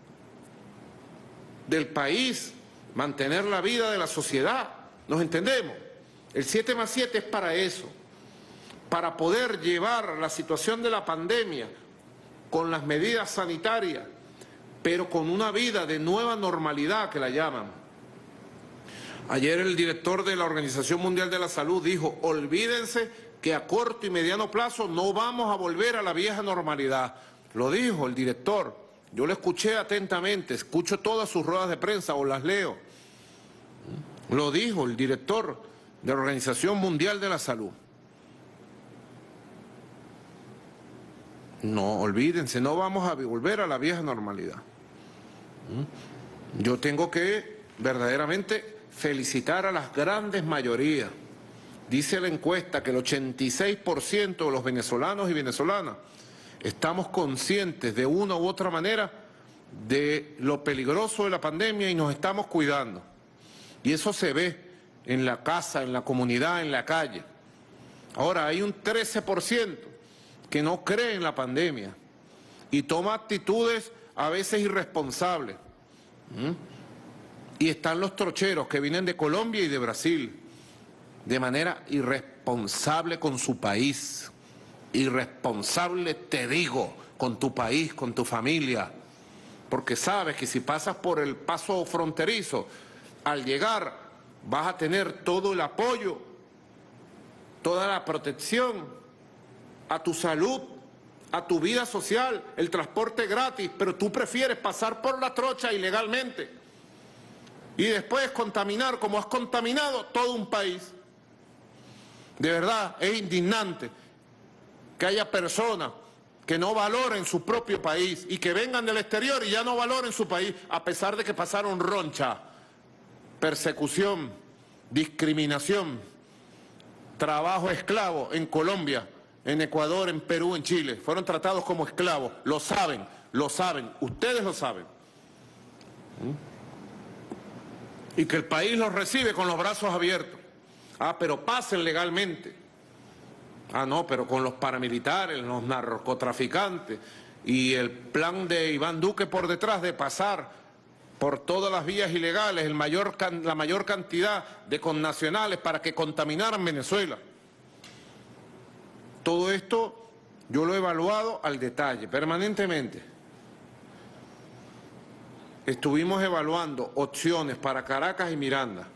del país, mantener la vida de la sociedad. ¿Nos entendemos? El siete más siete es para eso, para poder llevar la situación de la pandemia con las medidas sanitarias, pero con una vida de nueva normalidad que la llaman. Ayer el director de la Organización Mundial de la Salud dijo, olvídense que a corto y mediano plazo no vamos a volver a la vieja normalidad. Lo dijo el director, yo lo escuché atentamente, escucho todas sus ruedas de prensa o las leo. Lo dijo el director de la Organización Mundial de la Salud. No, olvídense, no vamos a volver a la vieja normalidad. Yo tengo que verdaderamente felicitar a las grandes mayorías. Dice la encuesta que el ochenta y seis por ciento de los venezolanos y venezolanas estamos conscientes de una u otra manera de lo peligroso de la pandemia y nos estamos cuidando. Y eso se ve en la casa, en la comunidad, en la calle. Ahora, hay un trece por ciento que no cree en la pandemia y toma actitudes a veces irresponsables. ¿Mm? Y están los trocheros que vienen de Colombia y de Brasil, de manera irresponsable con su país. Irresponsable, te digo, con tu país, con tu familia. Porque sabes que si pasas por el paso fronterizo, al llegar vas a tener todo el apoyo, toda la protección a tu salud, a tu vida social, el transporte gratis, pero tú prefieres pasar por la trocha ilegalmente y después contaminar como has contaminado todo un país. De verdad, es indignante que haya personas que no valoren su propio país y que vengan del exterior y ya no valoren su país, a pesar de que pasaron roncha, persecución, discriminación, trabajo esclavo en Colombia, en Ecuador, en Perú, en Chile. Fueron tratados como esclavos. Lo saben, lo saben. Ustedes lo saben. ¿Mm? Y que el país los recibe con los brazos abiertos. Ah, pero pasen legalmente. Ah, no, pero con los paramilitares, los narcotraficantes y el plan de Iván Duque por detrás de pasar por todas las vías ilegales, el mayor, la mayor cantidad de connacionales para que contaminaran Venezuela. Todo esto yo lo he evaluado al detalle, permanentemente. Estuvimos evaluando opciones para Caracas y Miranda.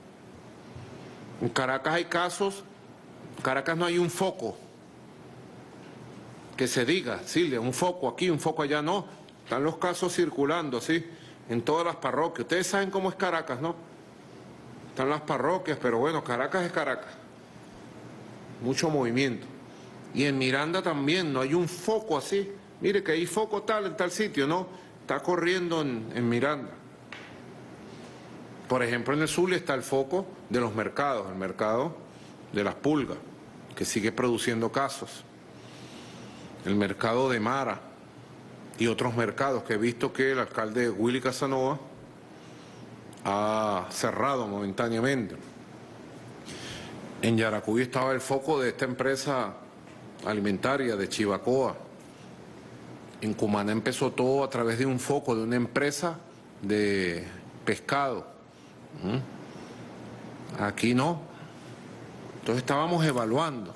En Caracas hay casos, en Caracas no hay un foco que se diga, sí, un foco aquí, un foco allá, no. Están los casos circulando, sí, en todas las parroquias. Ustedes saben cómo es Caracas, ¿no? Están las parroquias, pero bueno, Caracas es Caracas. Mucho movimiento. Y en Miranda también no hay un foco así. Mire que hay foco tal en tal sitio, ¿no? Está corriendo en, en Miranda. Por ejemplo, en el Zulia está el foco de los mercados, el mercado de las pulgas, que sigue produciendo casos. El mercado de Mara y otros mercados que he visto que el alcalde Willy Casanova ha cerrado momentáneamente. En Yaracuy estaba el foco de esta empresa alimentaria de Chivacoa. En Cumaná empezó todo a través de un foco de una empresa de pescado. ¿Mm? Aquí no. Entonces estábamos evaluando,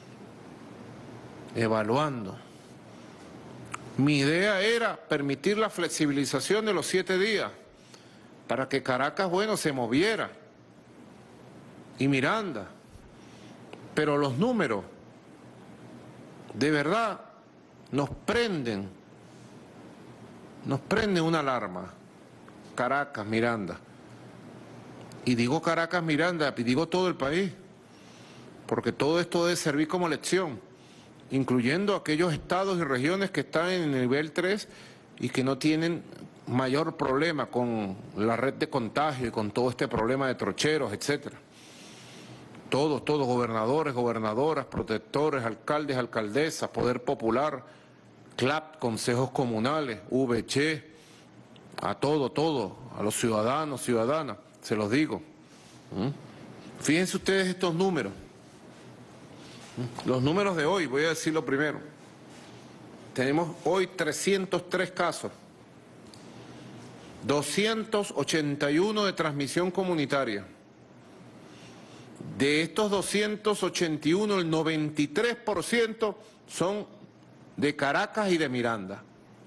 evaluando. Mi idea era permitir la flexibilización de los siete días para que Caracas, bueno, se moviera. Y Miranda. Pero los números, de verdad, nos prenden, nos prenden una alarma. Caracas, Miranda. Y digo Caracas, Miranda, y digo todo el país, porque todo esto debe servir como lección, incluyendo aquellos estados y regiones que están en el nivel tres y que no tienen mayor problema con la red de contagio y con todo este problema de trocheros, etcétera. Todos, todos, gobernadores, gobernadoras, protectores, alcaldes, alcaldesas, poder popular, C L A P, consejos comunales, V H, a todo, todo, a los ciudadanos, ciudadanas, se los digo. ¿Mm? Fíjense ustedes estos números. ¿Mm? Los números de hoy, voy a decirlo primero. Tenemos hoy trescientos tres casos, doscientos ochenta y uno de transmisión comunitaria. De estos doscientos ochenta y uno, el noventa y tres por ciento son de Caracas y de Miranda.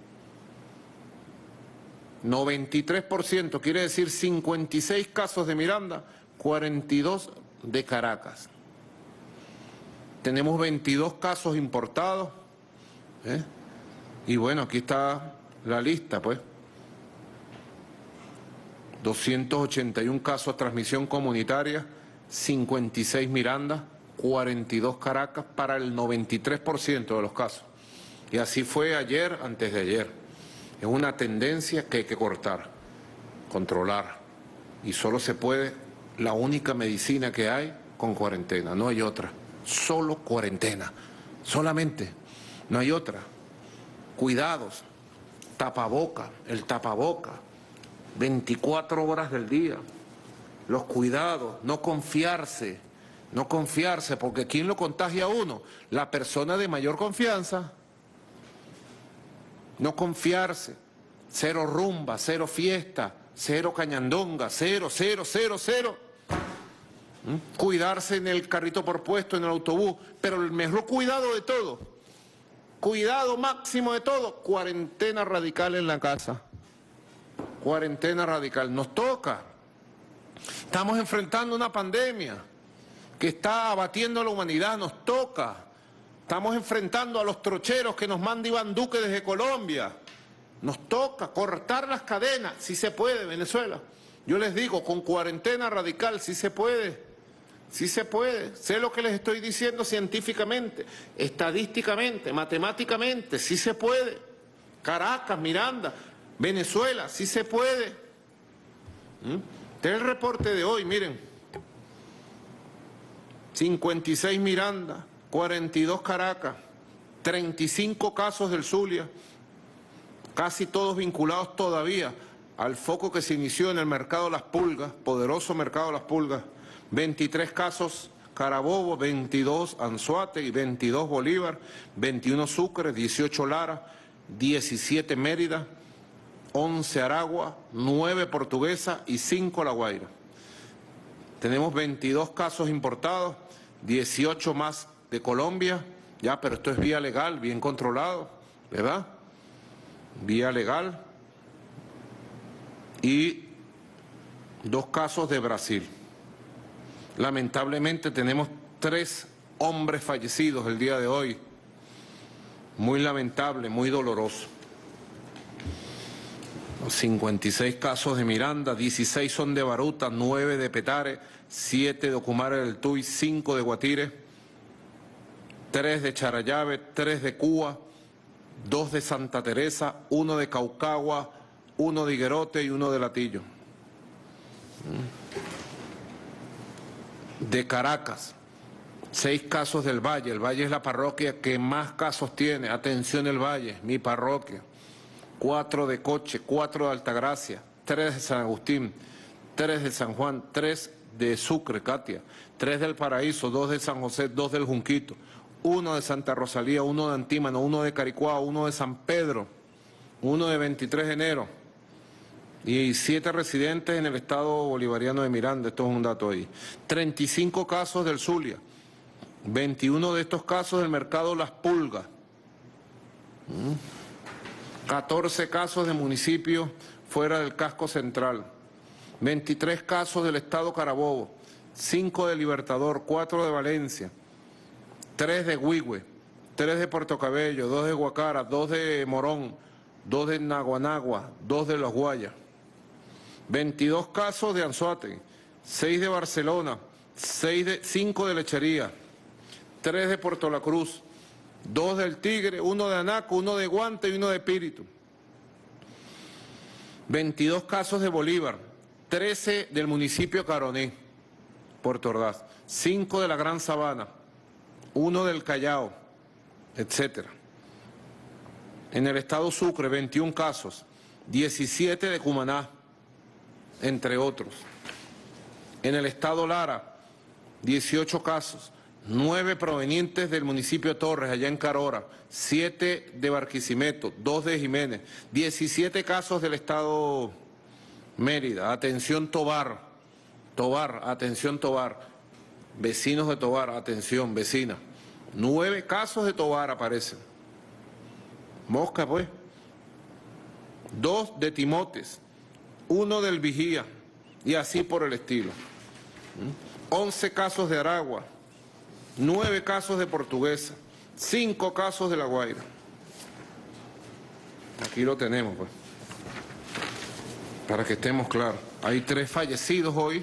noventa y tres por ciento, quiere decir cincuenta y seis casos de Miranda, cuarenta y dos de Caracas. Tenemos veintidós casos importados, ¿eh? Y bueno, aquí está la lista, pues. doscientos ochenta y uno casos de transmisión comunitaria, cincuenta y seis Miranda, cuarenta y dos Caracas para el noventa y tres por ciento de los casos. Y así fue ayer, antes de ayer. Es una tendencia que hay que cortar, controlar. Y solo se puede, la única medicina que hay, con cuarentena, no hay otra. Solo cuarentena, solamente, no hay otra. Cuidados, tapaboca, el tapaboca, veinticuatro horas del día. Los cuidados, no confiarse, no confiarse, porque ¿quién lo contagia a uno? La persona de mayor confianza. No confiarse, cero rumba, cero fiesta, cero cañandonga, cero, cero, cero, cero. ¿Mm? Cuidarse en el carrito por puesto, en el autobús, pero el mejor cuidado de todo, cuidado máximo de todo, cuarentena radical en la casa. Cuarentena radical, nos toca. Estamos enfrentando una pandemia que está abatiendo a la humanidad, nos toca. Estamos enfrentando a los trocheros que nos manda Iván Duque desde Colombia. Nos toca cortar las cadenas, si se puede, Venezuela. Yo les digo, con cuarentena radical, si se puede, si se puede. Sé lo que les estoy diciendo científicamente, estadísticamente, matemáticamente, si se puede. Caracas, Miranda, Venezuela, si se puede. ¿Mm? Este es el reporte de hoy, miren. cincuenta y seis Miranda, cuarenta y dos Caracas, treinta y cinco casos del Zulia, casi todos vinculados todavía al foco que se inició en el mercado Las Pulgas, poderoso mercado Las Pulgas, veintitrés casos Carabobo, veintidós Anzoátegui, veintidós Bolívar, veintiuno Sucre, dieciocho Lara, diecisiete Mérida, once Aragua, nueve Portuguesa y cinco La Guaira. Tenemos veintidós casos importados, dieciocho más de Colombia, ya, pero esto es vía legal, bien controlado, ¿verdad? Vía legal. Y dos casos de Brasil. Lamentablemente tenemos tres hombres fallecidos el día de hoy. Muy lamentable, muy doloroso. cincuenta y seis casos de Miranda, dieciséis son de Baruta, nueve de Petare, siete de Ocumare del Tuy, cinco de Guatire, tres de Charallave, tres de Cuba, dos de Santa Teresa, uno de Caucagua, uno de Higuerote y uno de Latillo. De Caracas, seis casos del Valle. El Valle es la parroquia que más casos tiene. Atención el Valle, mi parroquia. Cuatro de Coche, cuatro de Altagracia, tres de San Agustín, tres de San Juan, tres de Sucre, Katia, tres del Paraíso, dos de San José, dos del Junquito, uno de Santa Rosalía, uno de Antímano, uno de Caricuao, uno de San Pedro, uno de veintitrés de enero y siete residentes en el estado bolivariano de Miranda. Esto es un dato ahí. treinta y cinco casos del Zulia, veintiuno de estos casos del mercado Las Pulgas. ¿Mm? catorce casos de municipios fuera del casco central, veintitrés casos del estado Carabobo, cinco de Libertador, cuatro de Valencia, tres de Huigüe, tres de Puerto Cabello, dos de Guacara, dos de Morón, dos de Naguanagua, dos de Los Guayas, veintidós casos de Anzoátegui, seis de Barcelona, seis de, cinco de Lechería, tres de Puerto La Cruz, dos del Tigre, uno de Anaco, uno de Guante y uno de Espíritu. veintidós casos de Bolívar, trece del municipio Caroní, Puerto Ordaz, cinco de la Gran Sabana, uno del Callao, etcétera. En el estado Sucre, veintiún casos, diecisiete de Cumaná, entre otros. En el estado Lara, dieciocho casos, nueve provenientes del municipio Torres, allá en Carora, siete de Barquisimeto, dos de Jiménez, diecisiete casos del estado Mérida. Atención Tobar, Tobar, atención Tobar, vecinos de Tobar, atención, vecina. Nueve casos de Tobar aparecen. Mosca, pues. Dos de Timotes, uno del Vigía, y así por el estilo. Once casos de Aragua, nueve casos de Portuguesa, cinco casos de La Guaira. Aquí lo tenemos, pues, para que estemos claros. Hay tres fallecidos hoy.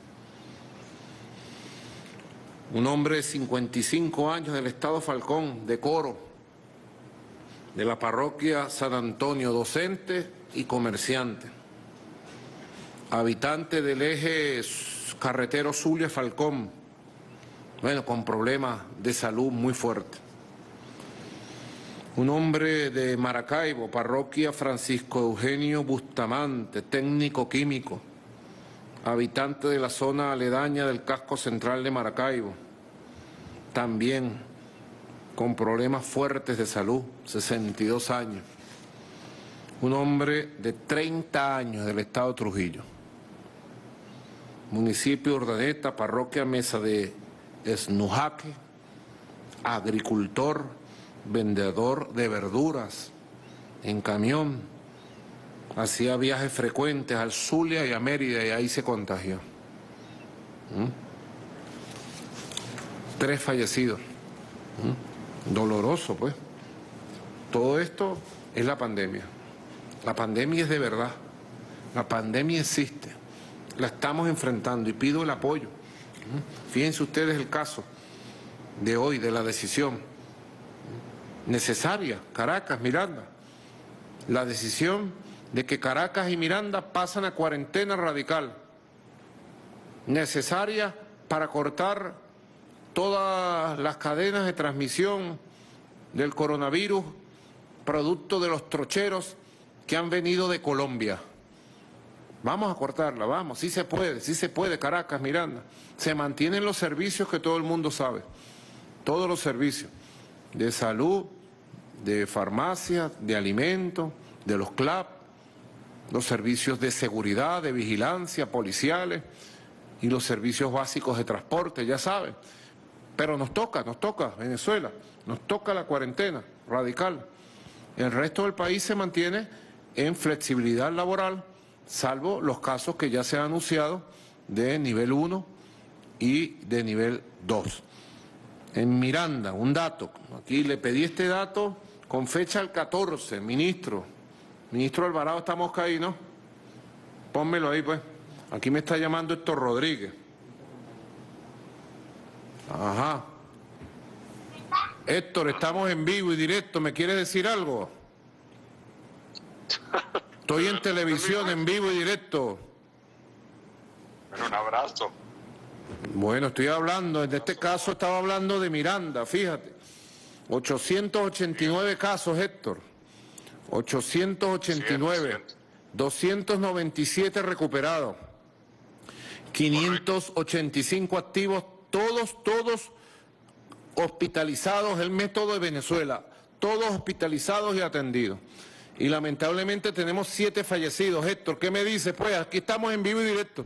Un hombre de cincuenta y cinco años del estado Falcón, de Coro, de la parroquia San Antonio, docente y comerciante. Habitante del eje carretero Zulia-Falcón, bueno, con problemas de salud muy fuertes. Un hombre de Maracaibo, parroquia Francisco Eugenio Bustamante, técnico químico, habitante de la zona aledaña del casco central de Maracaibo, también con problemas fuertes de salud, sesenta y dos años. Un hombre de treinta años del estado Trujillo. Municipio Urdaneta, parroquia Mesa de Esnujaque, agricultor, vendedor de verduras en camión, hacía viajes frecuentes al Zulia y a Mérida y ahí se contagió. ¿Mm? Tres fallecidos. ¿Mm? Doloroso, pues. Todo esto es la pandemia. La pandemia es de verdad. La pandemia existe. La estamos enfrentando y pido el apoyo. ¿Mm? Fíjense ustedes el caso de hoy, de la decisión necesaria, Caracas, Miranda. La decisión de que Caracas y Miranda pasan a cuarentena radical, necesaria para cortar todas las cadenas de transmisión del coronavirus, producto de los trocheros que han venido de Colombia. Vamos a cortarla, vamos, sí se puede, sí se puede, Caracas, Miranda. Se mantienen los servicios que todo el mundo sabe, todos los servicios de salud, de farmacia, de alimentos, de los C L A P, los servicios de seguridad, de vigilancia, policiales y los servicios básicos de transporte, ya saben. Pero nos toca, nos toca Venezuela, nos toca la cuarentena radical. El resto del país se mantiene en flexibilidad laboral, salvo los casos que ya se han anunciado de nivel uno y de nivel dos. En Miranda, un dato, aquí le pedí este dato con fecha el catorce, ministro. Ministro Alvarado, estamos ahí, ¿no? Pónmelo ahí, pues. Aquí me está llamando Héctor Rodríguez. Ajá. Héctor, estamos en vivo y directo, ¿me quieres decir algo? Estoy en televisión, en vivo y directo. Un abrazo. Bueno, estoy hablando, en este caso estaba hablando de Miranda, fíjate. ochocientos ochenta y nueve casos, Héctor. ochocientos ochenta y nueve. doscientos noventa y siete recuperados. quinientos ochenta y cinco activos, todos, todos hospitalizados, el método de Venezuela, todos hospitalizados y atendidos. Y lamentablemente tenemos siete fallecidos. Héctor, ¿qué me dices? Pues aquí estamos en vivo y directo.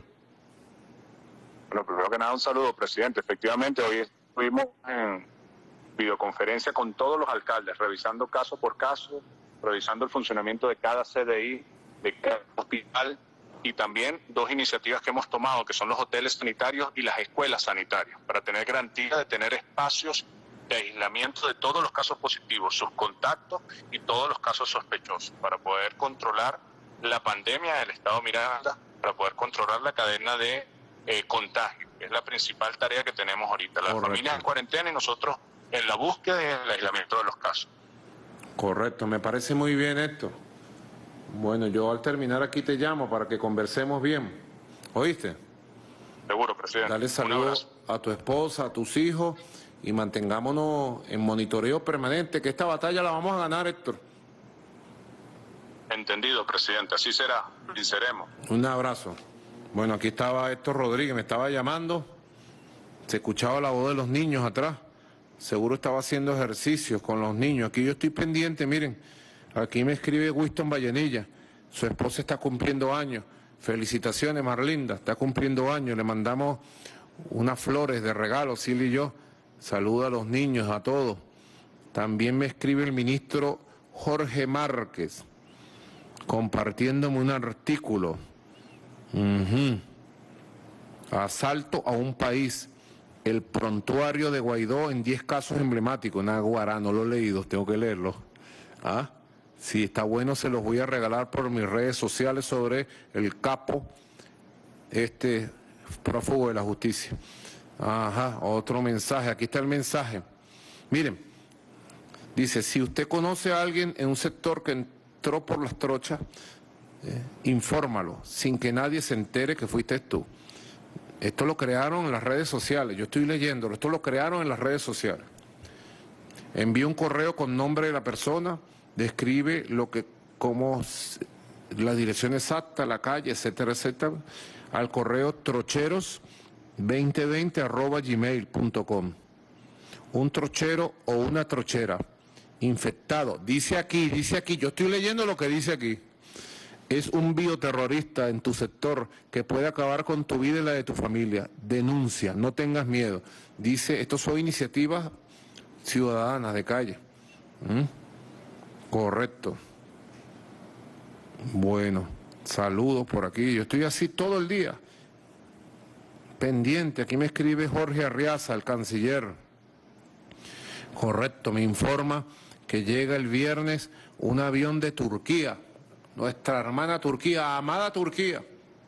Bueno, primero que nada un saludo, presidente. Efectivamente, hoy estuvimos en videoconferencia con todos los alcaldes, revisando caso por caso, revisando el funcionamiento de cada C D I, de cada hospital, y también dos iniciativas que hemos tomado, que son los hoteles sanitarios y las escuelas sanitarias, para tener garantía de tener espacios de aislamiento de todos los casos positivos, sus contactos y todos los casos sospechosos, para poder controlar la pandemia del estado Miranda, para poder controlar la cadena de eh, contagio, que es la principal tarea que tenemos ahorita. Las Correcto. familias en cuarentena y nosotros en la búsqueda del aislamiento de los casos. Correcto, me parece muy bien esto. Bueno, yo al terminar aquí te llamo para que conversemos bien. ¿Oíste? Seguro, presidente. Dale Un saludos abrazo. a tu esposa, a tus hijos y mantengámonos en monitoreo permanente, que esta batalla la vamos a ganar, Héctor. Entendido, presidente. Así será. Venceremos. Un abrazo. Bueno, aquí estaba Héctor Rodríguez, me estaba llamando. Se escuchaba la voz de los niños atrás. Seguro estaba haciendo ejercicios con los niños. Aquí yo estoy pendiente, miren. Aquí me escribe Winston Vallenilla. Su esposa está cumpliendo años. Felicitaciones, Marlinda. Está cumpliendo años. Le mandamos unas flores de regalo, Silvia y yo. Saluda a los niños, a todos. También me escribe el ministro Jorge Márquez, compartiéndome un artículo. Uh-huh. Asalto a un país. El prontuario de Guaidó en diez casos emblemáticos. Naguará, no lo he leído, tengo que leerlo. ¿Ah? Si está bueno, se los voy a regalar por mis redes sociales sobre el capo, este prófugo de la justicia. Ajá, otro mensaje. Aquí está el mensaje. Miren, dice, si usted conoce a alguien en un sector que entró por las trochas, eh, infórmalo, sin que nadie se entere que fuiste tú. Esto lo crearon en las redes sociales, yo estoy leyéndolo, esto lo crearon en las redes sociales. Envía un correo con nombre de la persona, describe lo que, como la dirección exacta, la calle, etcétera, etcétera, al correo trocheros veinte veinte arroba gmail punto com. Un trochero o una trochera infectado, dice aquí, dice aquí, yo estoy leyendo lo que dice aquí. Es un bioterrorista en tu sector que puede acabar con tu vida y la de tu familia. Denuncia, no tengas miedo. Dice, esto son iniciativas ciudadanas de calle. ¿Mm? Correcto. Bueno, saludos por aquí. Yo estoy así todo el día. Pendiente, aquí me escribe Jorge Arriaza, el canciller. Correcto, me informa que llega el viernes un avión de Turquía. Nuestra hermana Turquía, amada Turquía.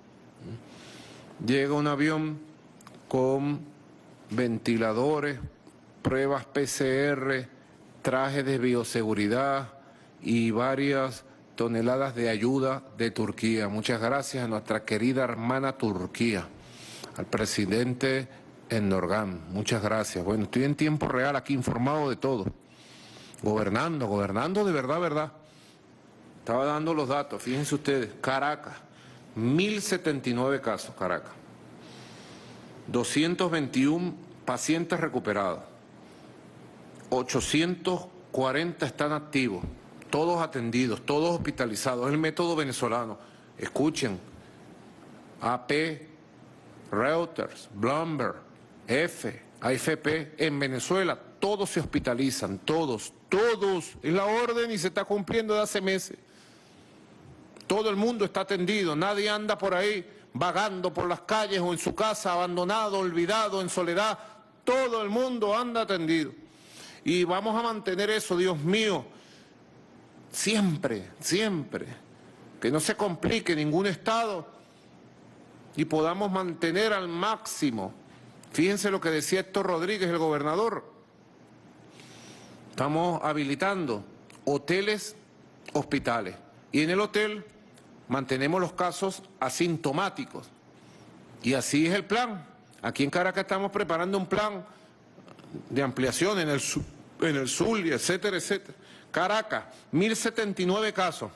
Llega un avión con ventiladores, pruebas P C R, trajes de bioseguridad y varias toneladas de ayuda de Turquía. Muchas gracias a nuestra querida hermana Turquía, al presidente Erdogan. Muchas gracias. Bueno, estoy en tiempo real aquí informado de todo. Gobernando, gobernando de verdad, verdad. Estaba dando los datos, fíjense ustedes, Caracas, mil setenta y nueve casos, Caracas, doscientos veintiuno pacientes recuperados, ochocientos cuarenta están activos, todos atendidos, todos hospitalizados, es el método venezolano, escuchen, A P, Reuters, Bloomberg, F, A F P, en Venezuela, todos se hospitalizan, todos, todos, es la orden y se está cumpliendo de hace meses. Todo el mundo está atendido, nadie anda por ahí vagando por las calles o en su casa, abandonado, olvidado, en soledad, todo el mundo anda atendido. Y vamos a mantener eso, Dios mío, siempre, siempre, que no se complique ningún estado y podamos mantener al máximo. Fíjense lo que decía Héctor Rodríguez, el gobernador. Estamos habilitando hoteles, hospitales. Y en el hotel mantenemos los casos asintomáticos. Y así es el plan. Aquí en Caracas estamos preparando un plan de ampliación en el, en el Zulia, etcétera, etcétera. Caracas, mil setenta y nueve casos.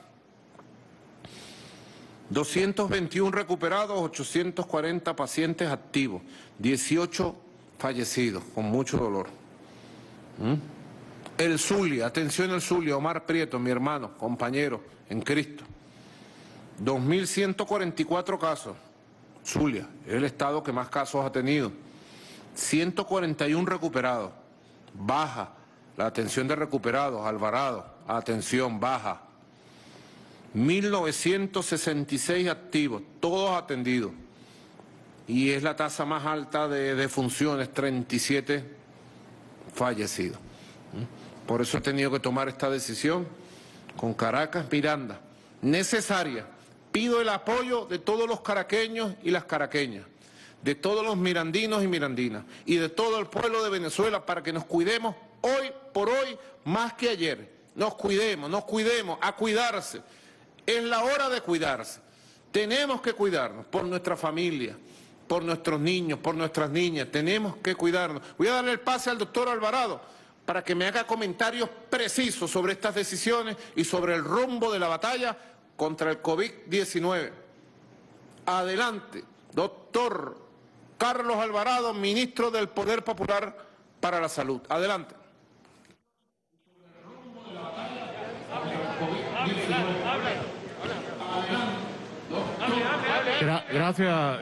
doscientos veintiuno recuperados, ochocientos cuarenta pacientes activos, dieciocho fallecidos, con mucho dolor. ¿Mm? El Zulia, atención al Zulia, Omar Prieto, mi hermano, compañero en Cristo. dos mil ciento cuarenta y cuatro casos. Zulia, es el estado que más casos ha tenido. ciento cuarenta y uno recuperados. Baja la atención de recuperados, Alvarado, atención, baja. mil novecientos sesenta y seis activos, todos atendidos. Y es la tasa más alta de defunciones, treinta y siete fallecidos. Por eso he tenido que tomar esta decisión con Caracas, Miranda, necesaria. Pido el apoyo de todos los caraqueños y las caraqueñas, de todos los mirandinos y mirandinas, y de todo el pueblo de Venezuela para que nos cuidemos hoy por hoy más que ayer. Nos cuidemos, nos cuidemos, a cuidarse. Es la hora de cuidarse. Tenemos que cuidarnos por nuestra familia, por nuestros niños, por nuestras niñas. Tenemos que cuidarnos. Voy a darle el pase al doctor Alvarado para que me haga comentarios precisos sobre estas decisiones y sobre el rumbo de la batalla contra el COVID diecinueve. Adelante, doctor Carlos Alvarado, ministro del Poder Popular para la Salud. Adelante. Gra gracias.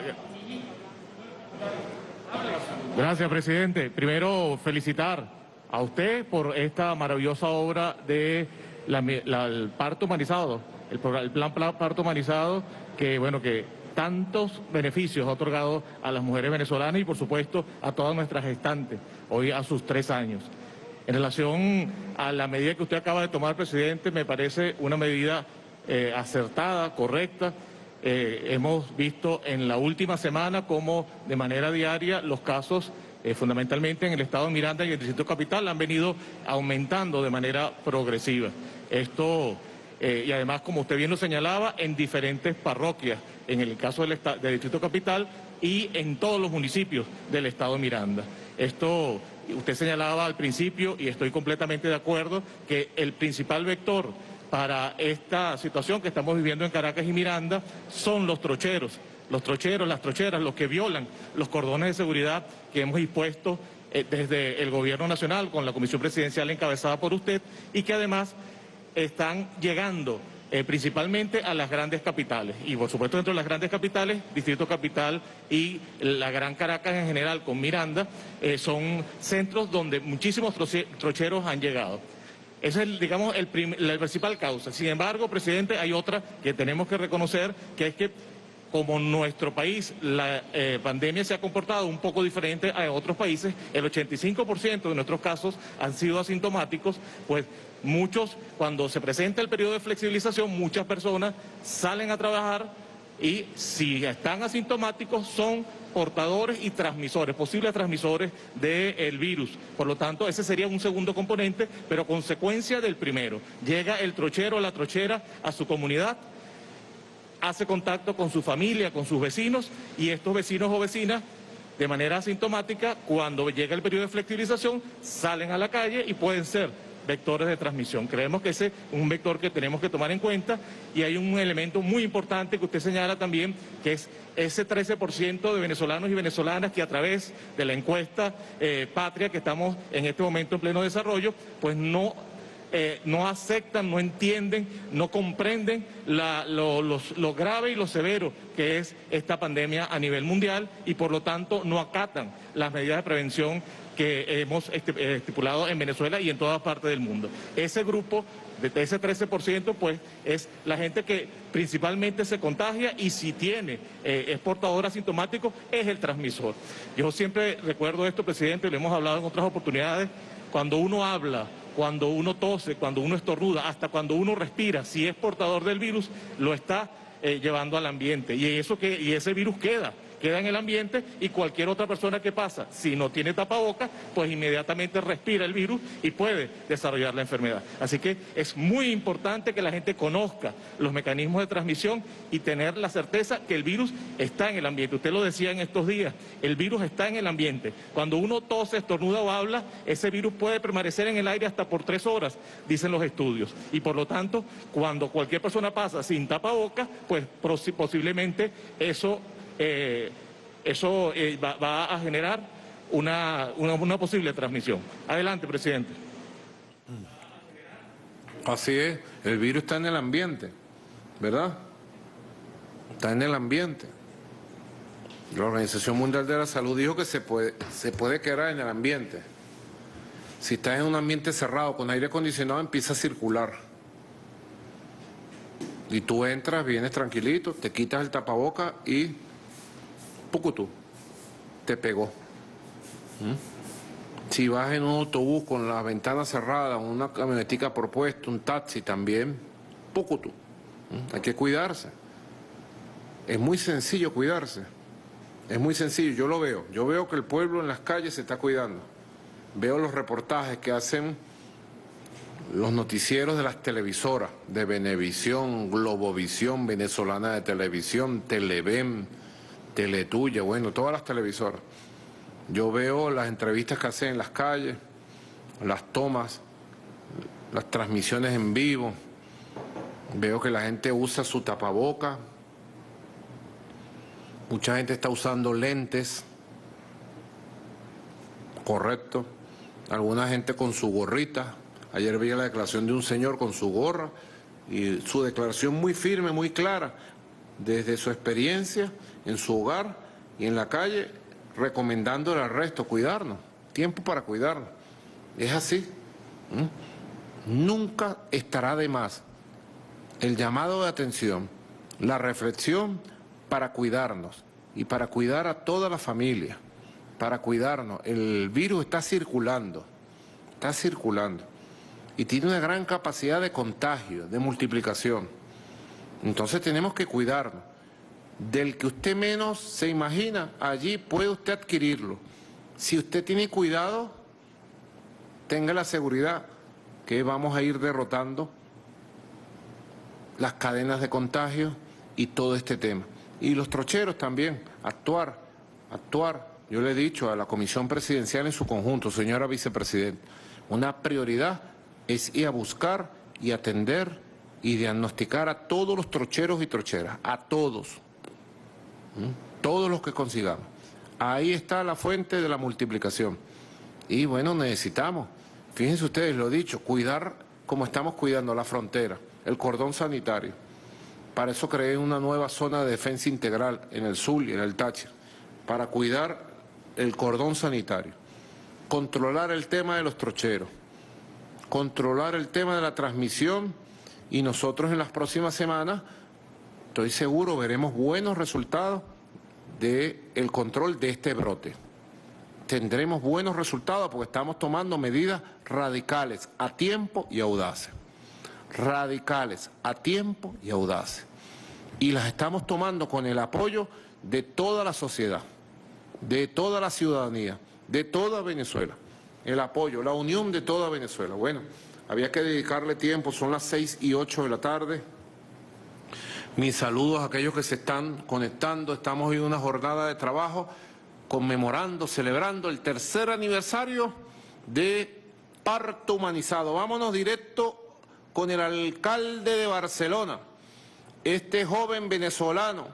Gracias, presidente. Primero, felicitar a usted por esta maravillosa obra de la, la, el parto humanizado, el, el plan, plan parto humanizado, que bueno, que tantos beneficios ha otorgado a las mujeres venezolanas y por supuesto a todas nuestras gestantes, hoy a sus tres años. En relación a la medida que usted acaba de tomar, presidente, me parece una medida eh, acertada, correcta. Eh, hemos visto en la última semana cómo de manera diaria los casos, eh, fundamentalmente en el estado de Miranda y el Distrito Capital, han venido aumentando de manera progresiva. Esto, eh, y además, como usted bien lo señalaba, en diferentes parroquias, en el caso del, del Distrito Capital y en todos los municipios del estado de Miranda. Esto, usted señalaba al principio, y estoy completamente de acuerdo, que el principal vector para esta situación que estamos viviendo en Caracas y Miranda son los trocheros, los trocheros, las trocheras, los que violan los cordones de seguridad que hemos impuesto eh, desde el Gobierno Nacional con la Comisión Presidencial encabezada por usted y que además están llegando eh, principalmente a las grandes capitales y por supuesto dentro de las grandes capitales, Distrito Capital y la Gran Caracas en general con Miranda, eh, son centros donde muchísimos trocheros han llegado. Esa es, digamos, el prim la principal causa. Sin embargo, presidente, hay otra que tenemos que reconocer, que es que como nuestro país la eh, pandemia se ha comportado un poco diferente a otros países, el ochenta y cinco por ciento de nuestros casos han sido asintomáticos, pues muchos, cuando se presenta el periodo de flexibilización, muchas personas salen a trabajar y si están asintomáticos son portadores y transmisores, posibles transmisores del virus. Por lo tanto, ese sería un segundo componente, pero consecuencia del primero. Llega el trochero o la trochera a su comunidad, hace contacto con su familia, con sus vecinos, y estos vecinos o vecinas, de manera asintomática, cuando llega el periodo de flexibilización, salen a la calle y pueden ser vectores de transmisión. Creemos que ese es un vector que tenemos que tomar en cuenta y hay un elemento muy importante que usted señala también, que es ese trece por ciento de venezolanos y venezolanas que a través de la encuesta eh, Patria, que estamos en este momento en pleno desarrollo, pues no eh, no aceptan, no entienden, no comprenden la, lo, los, lo grave y lo severo que es esta pandemia a nivel mundial y por lo tanto no acatan las medidas de prevención que hemos estipulado en Venezuela y en todas partes del mundo. Ese grupo, de ese trece por ciento, pues es la gente que principalmente se contagia y si tiene, eh, es portador asintomático, es el transmisor. Yo siempre recuerdo esto, presidente, lo hemos hablado en otras oportunidades, cuando uno habla, cuando uno tose, cuando uno estornuda, hasta cuando uno respira, si es portador del virus, lo está eh, llevando al ambiente y, eso que, y ese virus queda. queda en el ambiente y cualquier otra persona que pasa, si no tiene tapabocas, pues inmediatamente respira el virus y puede desarrollar la enfermedad. Así que es muy importante que la gente conozca los mecanismos de transmisión y tener la certeza que el virus está en el ambiente. Usted lo decía en estos días, el virus está en el ambiente. Cuando uno tose, estornuda o habla, ese virus puede permanecer en el aire hasta por tres horas, dicen los estudios. Y por lo tanto, cuando cualquier persona pasa sin tapabocas, pues posiblemente eso... Eh, eso eh, va, va a generar una, una, una posible transmisión. Adelante, presidente. Así es, el virus está en el ambiente, ¿verdad? Está en el ambiente. La Organización Mundial de la Salud dijo que se puede, se puede quedar en el ambiente. Si estás en un ambiente cerrado con aire acondicionado, empieza a circular. Y tú entras, vienes tranquilito, te quitas el tapaboca y... Pucutú, te pegó. ¿Mm? Si vas en un autobús con las ventanas cerradas, una camionetica por puesto, un taxi también, Pucutú. ¿Mm? Hay que cuidarse. Es muy sencillo cuidarse. Es muy sencillo, yo lo veo. Yo veo que el pueblo en las calles se está cuidando. Veo los reportajes que hacen los noticieros de las televisoras, de Venevisión, Globovisión, Venezolana de Televisión, Televen, Teletuya, bueno, todas las televisoras. Yo veo las entrevistas que hacen en las calles, las tomas, las transmisiones en vivo. Veo que la gente usa su tapaboca. Mucha gente está usando lentes. Correcto. Alguna gente con su gorrita. Ayer vi la declaración de un señor con su gorra y su declaración muy firme, muy clara, desde su experiencia en su hogar y en la calle, recomendando al resto cuidarnos, tiempo para cuidarnos. Es así. ¿Mm? Nunca estará de más el llamado de atención, la reflexión para cuidarnos y para cuidar a toda la familia, para cuidarnos. El virus está circulando, está circulando y tiene una gran capacidad de contagio, de multiplicación. Entonces tenemos que cuidarnos. Del que usted menos se imagina, allí puede usted adquirirlo. Si usted tiene cuidado, tenga la seguridad que vamos a ir derrotando las cadenas de contagio y todo este tema. Y los trocheros también, actuar, actuar. Yo le he dicho a la Comisión Presidencial en su conjunto, señora Vicepresidenta, una prioridad es ir a buscar y atender y diagnosticar a todos los trocheros y trocheras, a todos. Todos los que consigamos. Ahí está la fuente de la multiplicación. Y bueno, necesitamos, fíjense ustedes, lo he dicho, cuidar como estamos cuidando la frontera, el cordón sanitario. Para eso creé una nueva zona de defensa integral en el Zulia, en el Táchira, para cuidar el cordón sanitario, controlar el tema de los trocheros, controlar el tema de la transmisión y nosotros en las próximas semanas estoy seguro veremos buenos resultados del control de este brote. Tendremos buenos resultados porque estamos tomando medidas radicales, a tiempo y audaces. Radicales, a tiempo y audaces. Y las estamos tomando con el apoyo de toda la sociedad, de toda la ciudadanía, de toda Venezuela. El apoyo, la unión de toda Venezuela. Bueno, había que dedicarle tiempo, son las seis y ocho de la tarde. Mis saludos a aquellos que se están conectando. Estamos en una jornada de trabajo conmemorando, celebrando el tercer aniversario de Parto Humanizado. Vámonos directo con el alcalde de Barcelona, este joven venezolano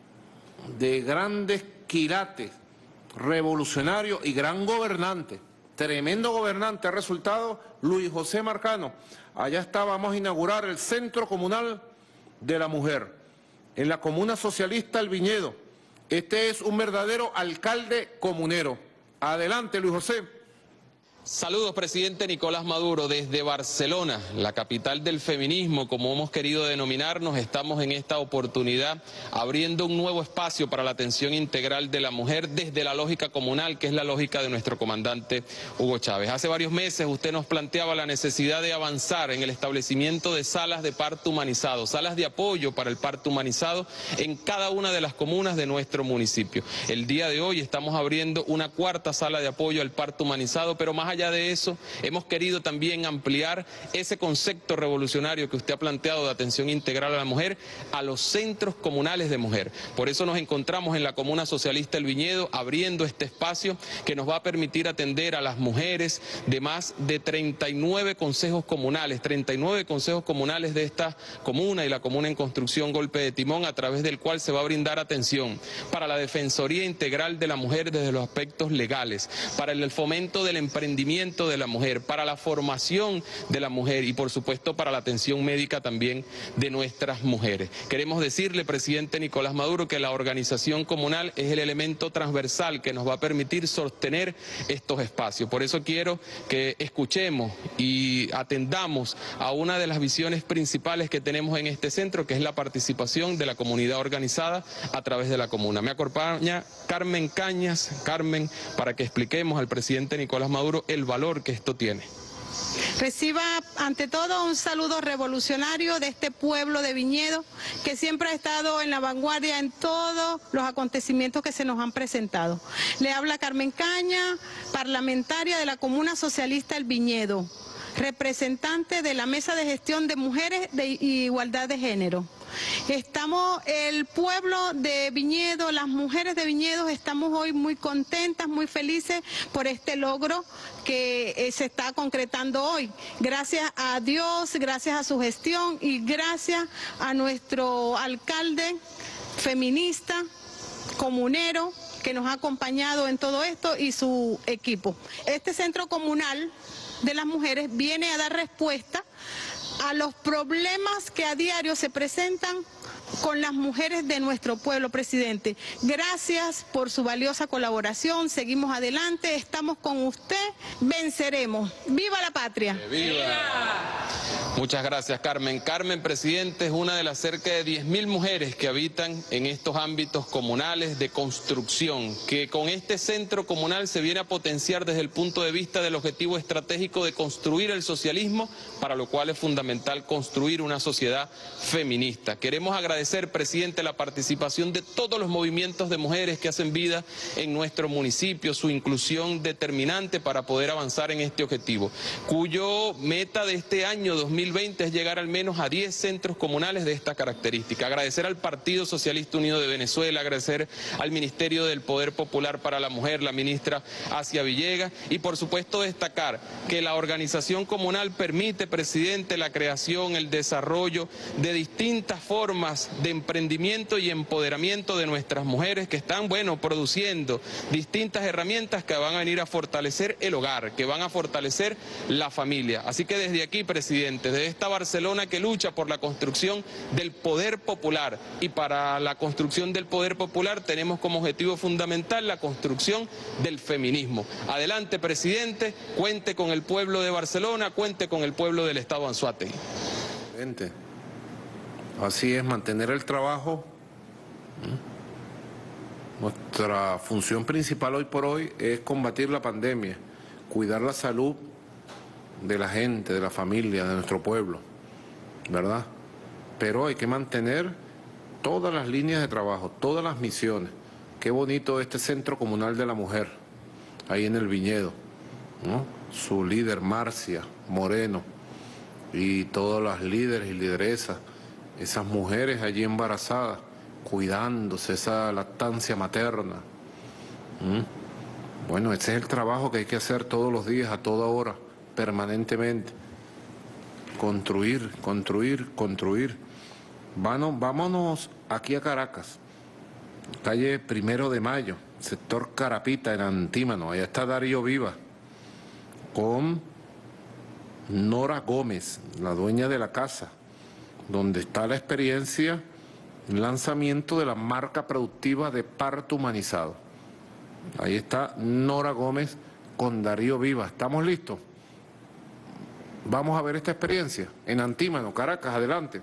de grandes quilates, revolucionario y gran gobernante, Tremendo gobernante ha resultado Luis José Marcano. Allá está, vamos a inaugurar el Centro Comunal de la Mujer, en la Comuna Socialista El Viñedo. Este es un verdadero alcalde comunero. Adelante, Luis José. Saludos, presidente Nicolás Maduro. Desde Barcelona, la capital del feminismo, como hemos querido denominarnos, estamos en esta oportunidad abriendo un nuevo espacio para la atención integral de la mujer desde la lógica comunal, que es la lógica de nuestro comandante Hugo Chávez. Hace varios meses usted nos planteaba la necesidad de avanzar en el establecimiento de salas de parto humanizado, salas de apoyo para el parto humanizado en cada una de las comunas de nuestro municipio. El día de hoy estamos abriendo una cuarta sala de apoyo al parto humanizado, pero más allá Allá de eso, hemos querido también ampliar ese concepto revolucionario que usted ha planteado de atención integral a la mujer a los centros comunales de mujer. Por eso nos encontramos en la Comuna Socialista El Viñedo abriendo este espacio que nos va a permitir atender a las mujeres de más de treinta y nueve consejos comunales, treinta y nueve consejos comunales de esta comuna y la comuna en construcción Golpe de Timón, a través del cual se va a brindar atención para la Defensoría Integral de la Mujer desde los aspectos legales, para el fomento del emprendimiento de la mujer, para la formación de la mujer y por supuesto para la atención médica también de nuestras mujeres. Queremos decirle, presidente Nicolás Maduro, que la organización comunal es el elemento transversal que nos va a permitir sostener estos espacios. Por eso quiero que escuchemos y atendamos a una de las visiones principales que tenemos en este centro, que es la participación de la comunidad organizada a través de la comuna. Me acompaña Carmen Cañas. Carmen, para que expliquemos al presidente Nicolás Maduro el valor que esto tiene. Reciba ante todo un saludo revolucionario de este pueblo de Viñedo, que siempre ha estado en la vanguardia en todos los acontecimientos que se nos han presentado. Le habla Carmen Caña, parlamentaria de la Comuna Socialista El Viñedo, representante de la Mesa de Gestión de Mujeres de Igualdad de Género. Estamos, el pueblo de Viñedo, las mujeres de Viñedo, estamos hoy muy contentas, muy felices por este logro que eh, se está concretando hoy. Gracias a Dios, gracias a su gestión y gracias a nuestro alcalde feminista, comunero, que nos ha acompañado en todo esto y su equipo. Este centro comunal de las mujeres viene a dar respuesta a los problemas que a diario se presentan con las mujeres de nuestro pueblo, presidente. Gracias por su valiosa colaboración, seguimos adelante, estamos con usted, venceremos. ¡Viva la patria! ¡Viva! Muchas gracias, Carmen. Carmen, presidente, es una de las cerca de diez mil mujeres que habitan en estos ámbitos comunales de construcción, que con este centro comunal se viene a potenciar desde el punto de vista del objetivo estratégico de construir el socialismo, para lo cual es fundamental construir una sociedad feminista. Queremos agradecer, presidente, la participación de todos los movimientos de mujeres que hacen vida en nuestro municipio, su inclusión determinante para poder avanzar en este objetivo, cuyo meta de este año dos mil veinte es llegar al menos a diez centros comunales de esta característica. Agradecer al Partido Socialista Unido de Venezuela, agradecer al Ministerio del Poder Popular para la Mujer, la ministra Asia Villegas, y por supuesto destacar que la organización comunal permite, presidente, la creación, el desarrollo de distintas formas de emprendimiento y empoderamiento de nuestras mujeres que están, bueno, produciendo distintas herramientas que van a venir a fortalecer el hogar, que van a fortalecer la familia. Así que desde aquí, presidente, de esta Barcelona que lucha por la construcción del poder popular, y para la construcción del poder popular tenemos como objetivo fundamental la construcción del feminismo. Adelante, presidente, cuente con el pueblo de Barcelona, cuente con el pueblo del Estado Anzoátegui. Presidente, así es, mantener el trabajo. Nuestra función principal hoy por hoy es combatir la pandemia, cuidar la salud de la gente, de la familia, de nuestro pueblo, ¿verdad? Pero hay que mantener todas las líneas de trabajo, todas las misiones. Qué bonito este Centro Comunal de la Mujer, ahí en El Viñedo, ¿no? Su líder, Marcia Moreno, y todas las líderes y lideresas, esas mujeres allí embarazadas, cuidándose, esa lactancia materna. ¿Mm? Bueno, ese es el trabajo que hay que hacer todos los días, a toda hora, permanentemente. Construir, construir, construir. Vámonos, vámonos aquí a Caracas, calle Primero de Mayo, sector Carapita, en Antímano. Allá está Darío Viva. con Nora Gómez, la dueña de la casa, donde está la experiencia, el lanzamiento de la marca productiva de parto humanizado. Ahí está Nora Gómez con Darío Viva. ¿Estamos listos? Vamos a ver esta experiencia en Antímano, Caracas. Adelante.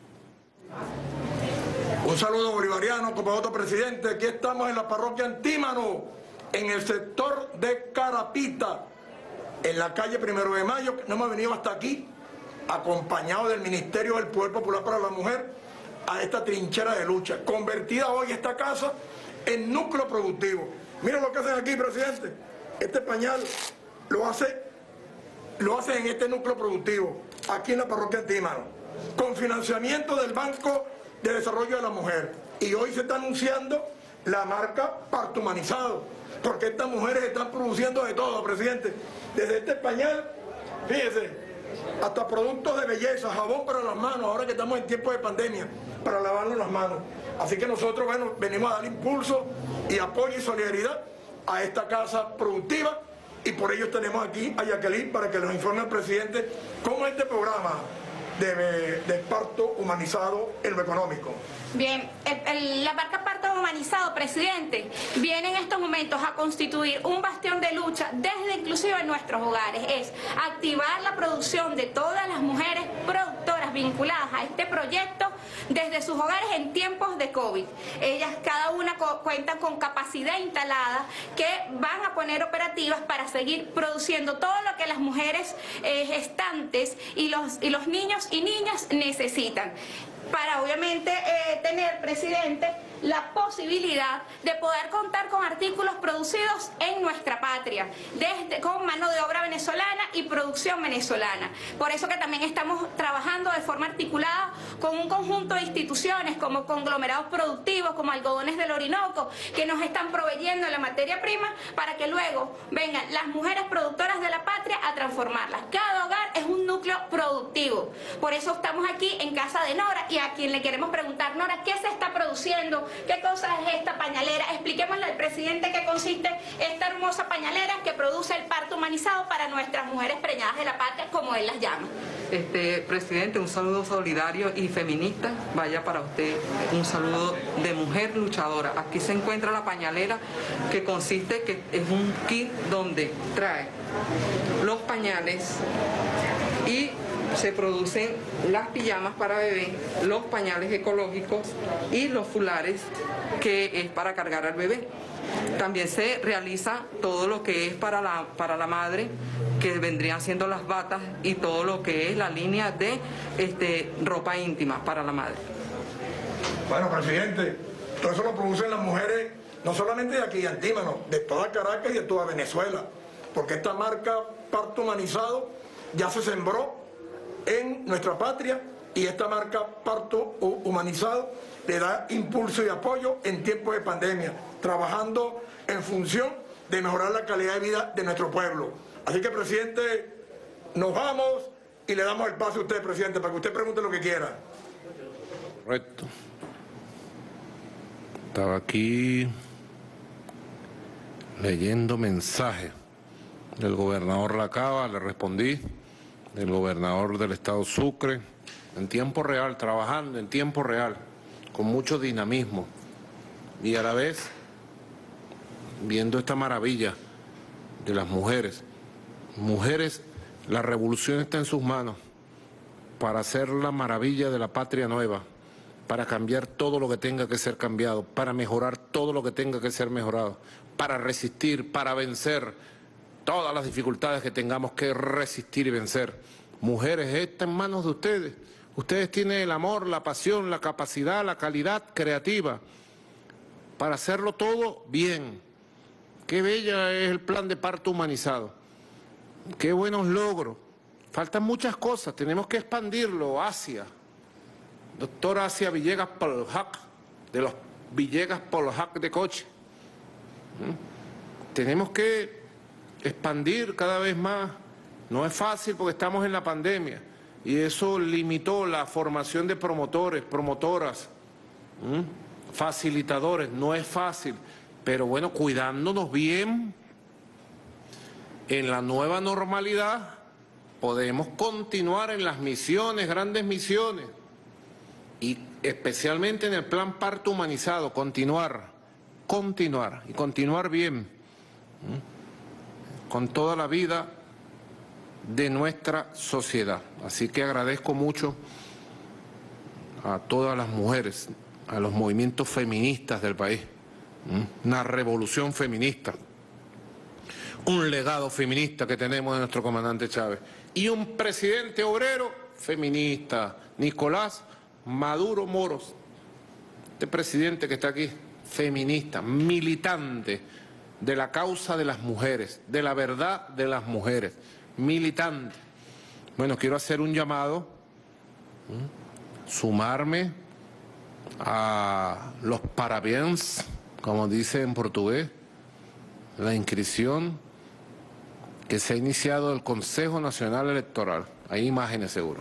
Un saludo bolivariano, como otro presidente. Aquí estamos en la parroquia Antímano, en el sector de Carapita, en la calle Primero de Mayo. Nos hemos venido hasta aquí, acompañado del Ministerio del Poder Popular para la Mujer, a esta trinchera de lucha, convertida hoy esta casa en núcleo productivo. Mira lo que hacen aquí, presidente. Este pañal lo hace, lo hacen en este núcleo productivo, aquí en la parroquia Antímano, con financiamiento del Banco de Desarrollo de la Mujer. Y hoy se está anunciando la marca Parto Humanizado, porque estas mujeres están produciendo de todo, presidente. Desde este pañal, fíjese, hasta productos de belleza, jabón para las manos, ahora que estamos en tiempo de pandemia, para lavarnos las manos. Así que nosotros, bueno, venimos a dar impulso y apoyo y solidaridad a esta casa productiva, y por ello tenemos aquí a Jacqueline para que nos informe al presidente cómo es este programa de, de parto humanizado en lo económico. Bien, el, el, la marca Parto Humanizado, presidente, viene en estos momentos a constituir un bastión de lucha desde inclusive en nuestros hogares. Es activar la producción de todas las mujeres productoras vinculadas a este proyecto desde sus hogares en tiempos de COVID. Ellas cada una cuentan con capacidad instalada que van a poner operativas para seguir produciendo todo lo que las mujeres eh, gestantes y los, y los niños y niñas necesitan, para obviamente eh, tener, presidente, la posibilidad de poder contar con artículos producidos en nuestra patria, desde con mano de obra venezolana y producción venezolana. Por eso que también estamos trabajando de forma articulada con un conjunto de instituciones como conglomerados productivos, como Algodones del Orinoco, que nos están proveyendo la materia prima para que luego vengan las mujeres productoras de la patria a transformarlas. Cada hogar es un núcleo productivo. Por eso estamos aquí en casa de Nora, y a quien le queremos preguntar, Nora, ¿qué se está produciendo? ¿Qué cosa es esta pañalera? Expliquémosle al presidente qué consiste esta hermosa pañalera que produce el parto humanizado para nuestras mujeres preñadas de la patria, como él las llama. Este, presidente, un saludo solidario y feminista. Vaya para usted un saludo de mujer luchadora. Aquí se encuentra la pañalera, que consiste, que es un kit donde trae los pañales y se producen las pijamas para bebé, los pañales ecológicos y los fulares, que es para cargar al bebé. También se realiza todo lo que es para la, para la madre, que vendrían siendo las batas, y todo lo que es la línea de este, ropa íntima para la madre. Bueno, presidente, todo eso lo producen las mujeres, no solamente de aquí de Antímano, de toda Caracas y de toda Venezuela, porque esta marca Parto Humanizado ya se sembró en nuestra patria, y esta marca Parto Humanizado le da impulso y apoyo en tiempos de pandemia, trabajando en función de mejorar la calidad de vida de nuestro pueblo. Así que, presidente, nos vamos y le damos el paso a usted, presidente, para que usted pregunte lo que quiera. Correcto. Estaba aquí leyendo mensajes del gobernador Lacaba, le respondí, del gobernador del estado Sucre, en tiempo real, trabajando en tiempo real, con mucho dinamismo, y a la vez viendo esta maravilla de las mujeres. Mujeres, la revolución está en sus manos para hacer la maravilla de la patria nueva, para cambiar todo lo que tenga que ser cambiado, para mejorar todo lo que tenga que ser mejorado, para resistir, para vencer todas las dificultades que tengamos que resistir y vencer. Mujeres, está en manos de ustedes. Ustedes tienen el amor, la pasión, la capacidad, la calidad creativa para hacerlo todo bien. Qué bella es el plan de parto humanizado. Qué buenos logros. Faltan muchas cosas, tenemos que expandirlo. Asia, doctora Asia Villegas Polhac, de los Villegas Polhac de Coche. ¿Mm? Tenemos que expandir cada vez más. No es fácil porque estamos en la pandemia y eso limitó la formación de promotores, promotoras, ¿m? facilitadores. No es fácil, pero bueno, cuidándonos bien, en la nueva normalidad podemos continuar en las misiones, grandes misiones, y especialmente en el plan parto humanizado, continuar, continuar, y continuar bien, ¿sí?, con toda la vida de nuestra sociedad. Así que agradezco mucho a todas las mujeres, a los movimientos feministas del país, ¿sí?, una revolución feminista, un legado feminista que tenemos de nuestro comandante Chávez, y un presidente obrero feminista, Nicolás Maduro Moros, este presidente que está aquí, feminista, militante de la causa de las mujeres, de la verdad de las mujeres, militante. Bueno, quiero hacer un llamado, ¿sí?, sumarme a los parabéns, como dice en portugués, la inscripción que se ha iniciado el Consejo Nacional Electoral. Hay imágenes seguro.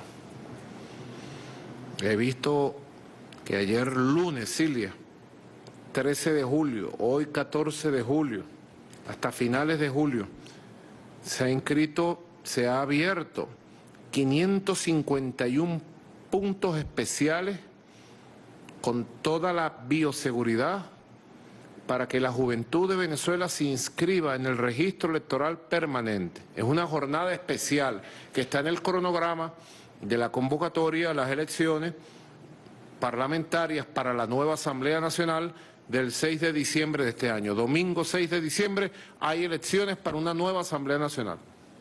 He visto que ayer lunes, Cilia, trece de julio, hoy catorce de julio, hasta finales de julio, se ha inscrito, se ha abierto quinientos cincuenta y uno puntos especiales con toda la bioseguridad para que la juventud de Venezuela se inscriba en el registro electoral permanente. Es una jornada especial que está en el cronograma de la convocatoria a las elecciones parlamentarias para la nueva Asamblea Nacional del seis de diciembre de este año. Domingo seis de diciembre hay elecciones para una nueva Asamblea Nacional.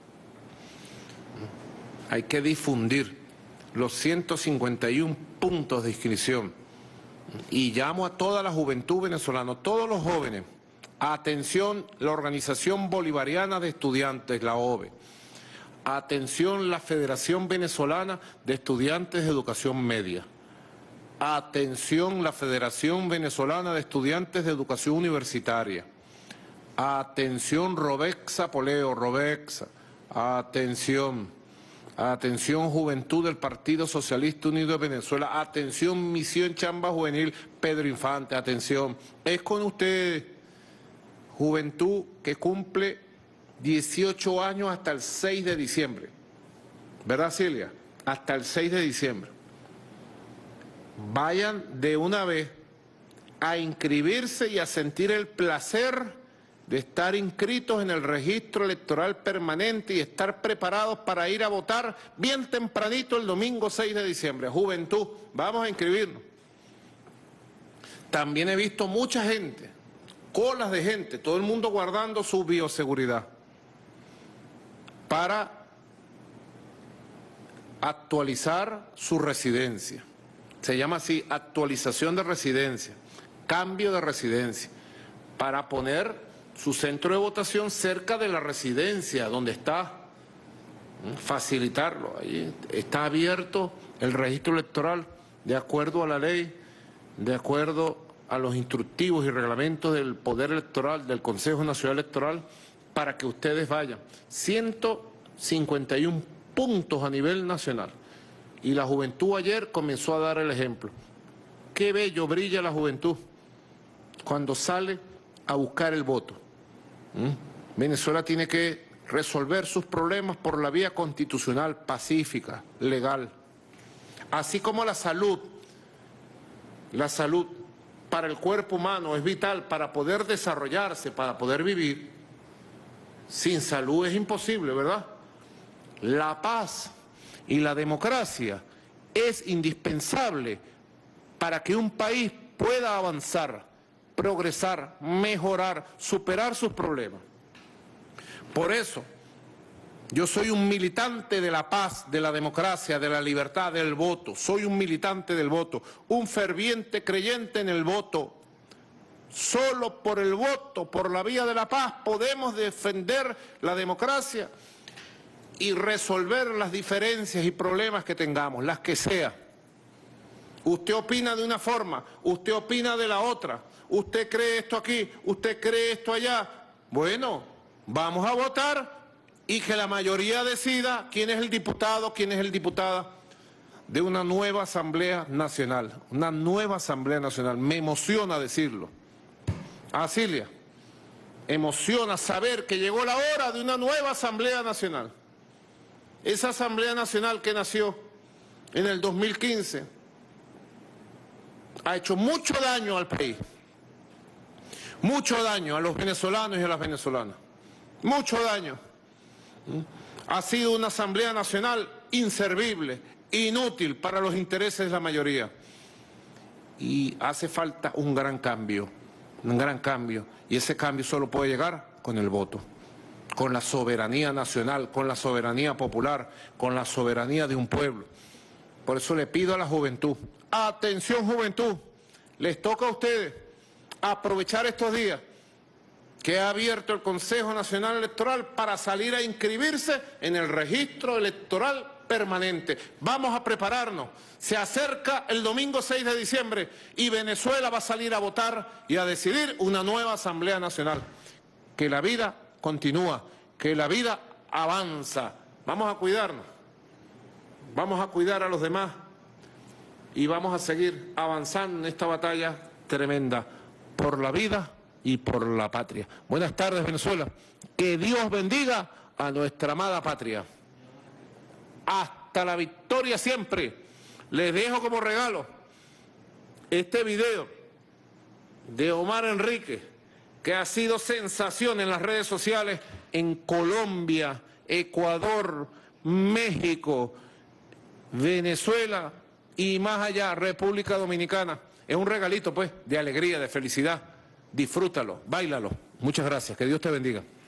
Hay que difundir los ciento cincuenta y uno puntos de inscripción. Y llamo a toda la juventud venezolana, todos los jóvenes, atención la Organización Bolivariana de Estudiantes, la O B E, atención la Federación Venezolana de Estudiantes de Educación Media, atención la Federación Venezolana de Estudiantes de Educación Universitaria, atención Robexa Poleo, Robexa, atención... Atención Juventud del Partido Socialista Unido de Venezuela, atención Misión Chamba Juvenil Pedro Infante, atención. Es con ustedes, juventud que cumple dieciocho años hasta el seis de diciembre. ¿Verdad, Cilia? Hasta el seis de diciembre. Vayan de una vez a inscribirse y a sentir el placer de estar inscritos en el registro electoral permanente y estar preparados para ir a votar bien tempranito el domingo seis de diciembre. Juventud, vamos a inscribirnos. También he visto mucha gente, colas de gente, todo el mundo guardando su bioseguridad para actualizar su residencia. Se llama así, actualización de residencia, cambio de residencia, para poner su centro de votación cerca de la residencia donde está, facilitarlo. Ahí está abierto el registro electoral de acuerdo a la ley, de acuerdo a los instructivos y reglamentos del Poder Electoral, del Consejo Nacional Electoral, para que ustedes vayan. ciento cincuenta y uno puntos a nivel nacional. Y la juventud ayer comenzó a dar el ejemplo. Qué bello brilla la juventud cuando sale a buscar el voto. ¿Mm? Venezuela tiene que resolver sus problemas por la vía constitucional, pacífica, legal. Así como la salud, la salud para el cuerpo humano es vital para poder desarrollarse, para poder vivir. Sin salud es imposible, ¿verdad? La paz y la democracia es indispensable para que un país pueda avanzar, progresar, mejorar, superar sus problemas. Por eso, yo soy un militante de la paz, de la democracia, de la libertad, del voto. Soy un militante del voto, un ferviente creyente en el voto. Solo por el voto, por la vía de la paz, podemos defender la democracia y resolver las diferencias y problemas que tengamos, las que sea. Usted opina de una forma, usted opina de la otra. Usted cree esto aquí, usted cree esto allá. Bueno, vamos a votar y que la mayoría decida quién es el diputado, quién es el diputada de una nueva Asamblea Nacional. Una nueva Asamblea Nacional. Me emociona decirlo. Ah, Cilia, emociona saber que llegó la hora de una nueva Asamblea Nacional. Esa Asamblea Nacional que nació en el dos mil quince ha hecho mucho daño al país, mucho daño a los venezolanos y a las venezolanas, mucho daño. Ha sido una Asamblea Nacional inservible, inútil para los intereses de la mayoría. Y hace falta un gran cambio, un gran cambio. Y ese cambio solo puede llegar con el voto, con la soberanía nacional, con la soberanía popular, con la soberanía de un pueblo. Por eso le pido a la juventud, atención juventud, les toca a ustedes aprovechar estos días que ha abierto el Consejo Nacional Electoral para salir a inscribirse en el registro electoral permanente. Vamos a prepararnos. Se acerca el domingo seis de diciembre y Venezuela va a salir a votar y a decidir una nueva Asamblea Nacional. Que la vida continúa, que la vida avanza. Vamos a cuidarnos, vamos a cuidar a los demás y vamos a seguir avanzando en esta batalla tremenda por la vida y por la patria. Buenas tardes, Venezuela. Que Dios bendiga a nuestra amada patria. Hasta la victoria siempre. Les dejo como regalo este video de Omar Enrique, que ha sido sensación en las redes sociales en Colombia, Ecuador, México, Venezuela y más allá, República Dominicana. Es un regalito, pues, de alegría, de felicidad. Disfrútalo, báilalo. Muchas gracias. Que Dios te bendiga.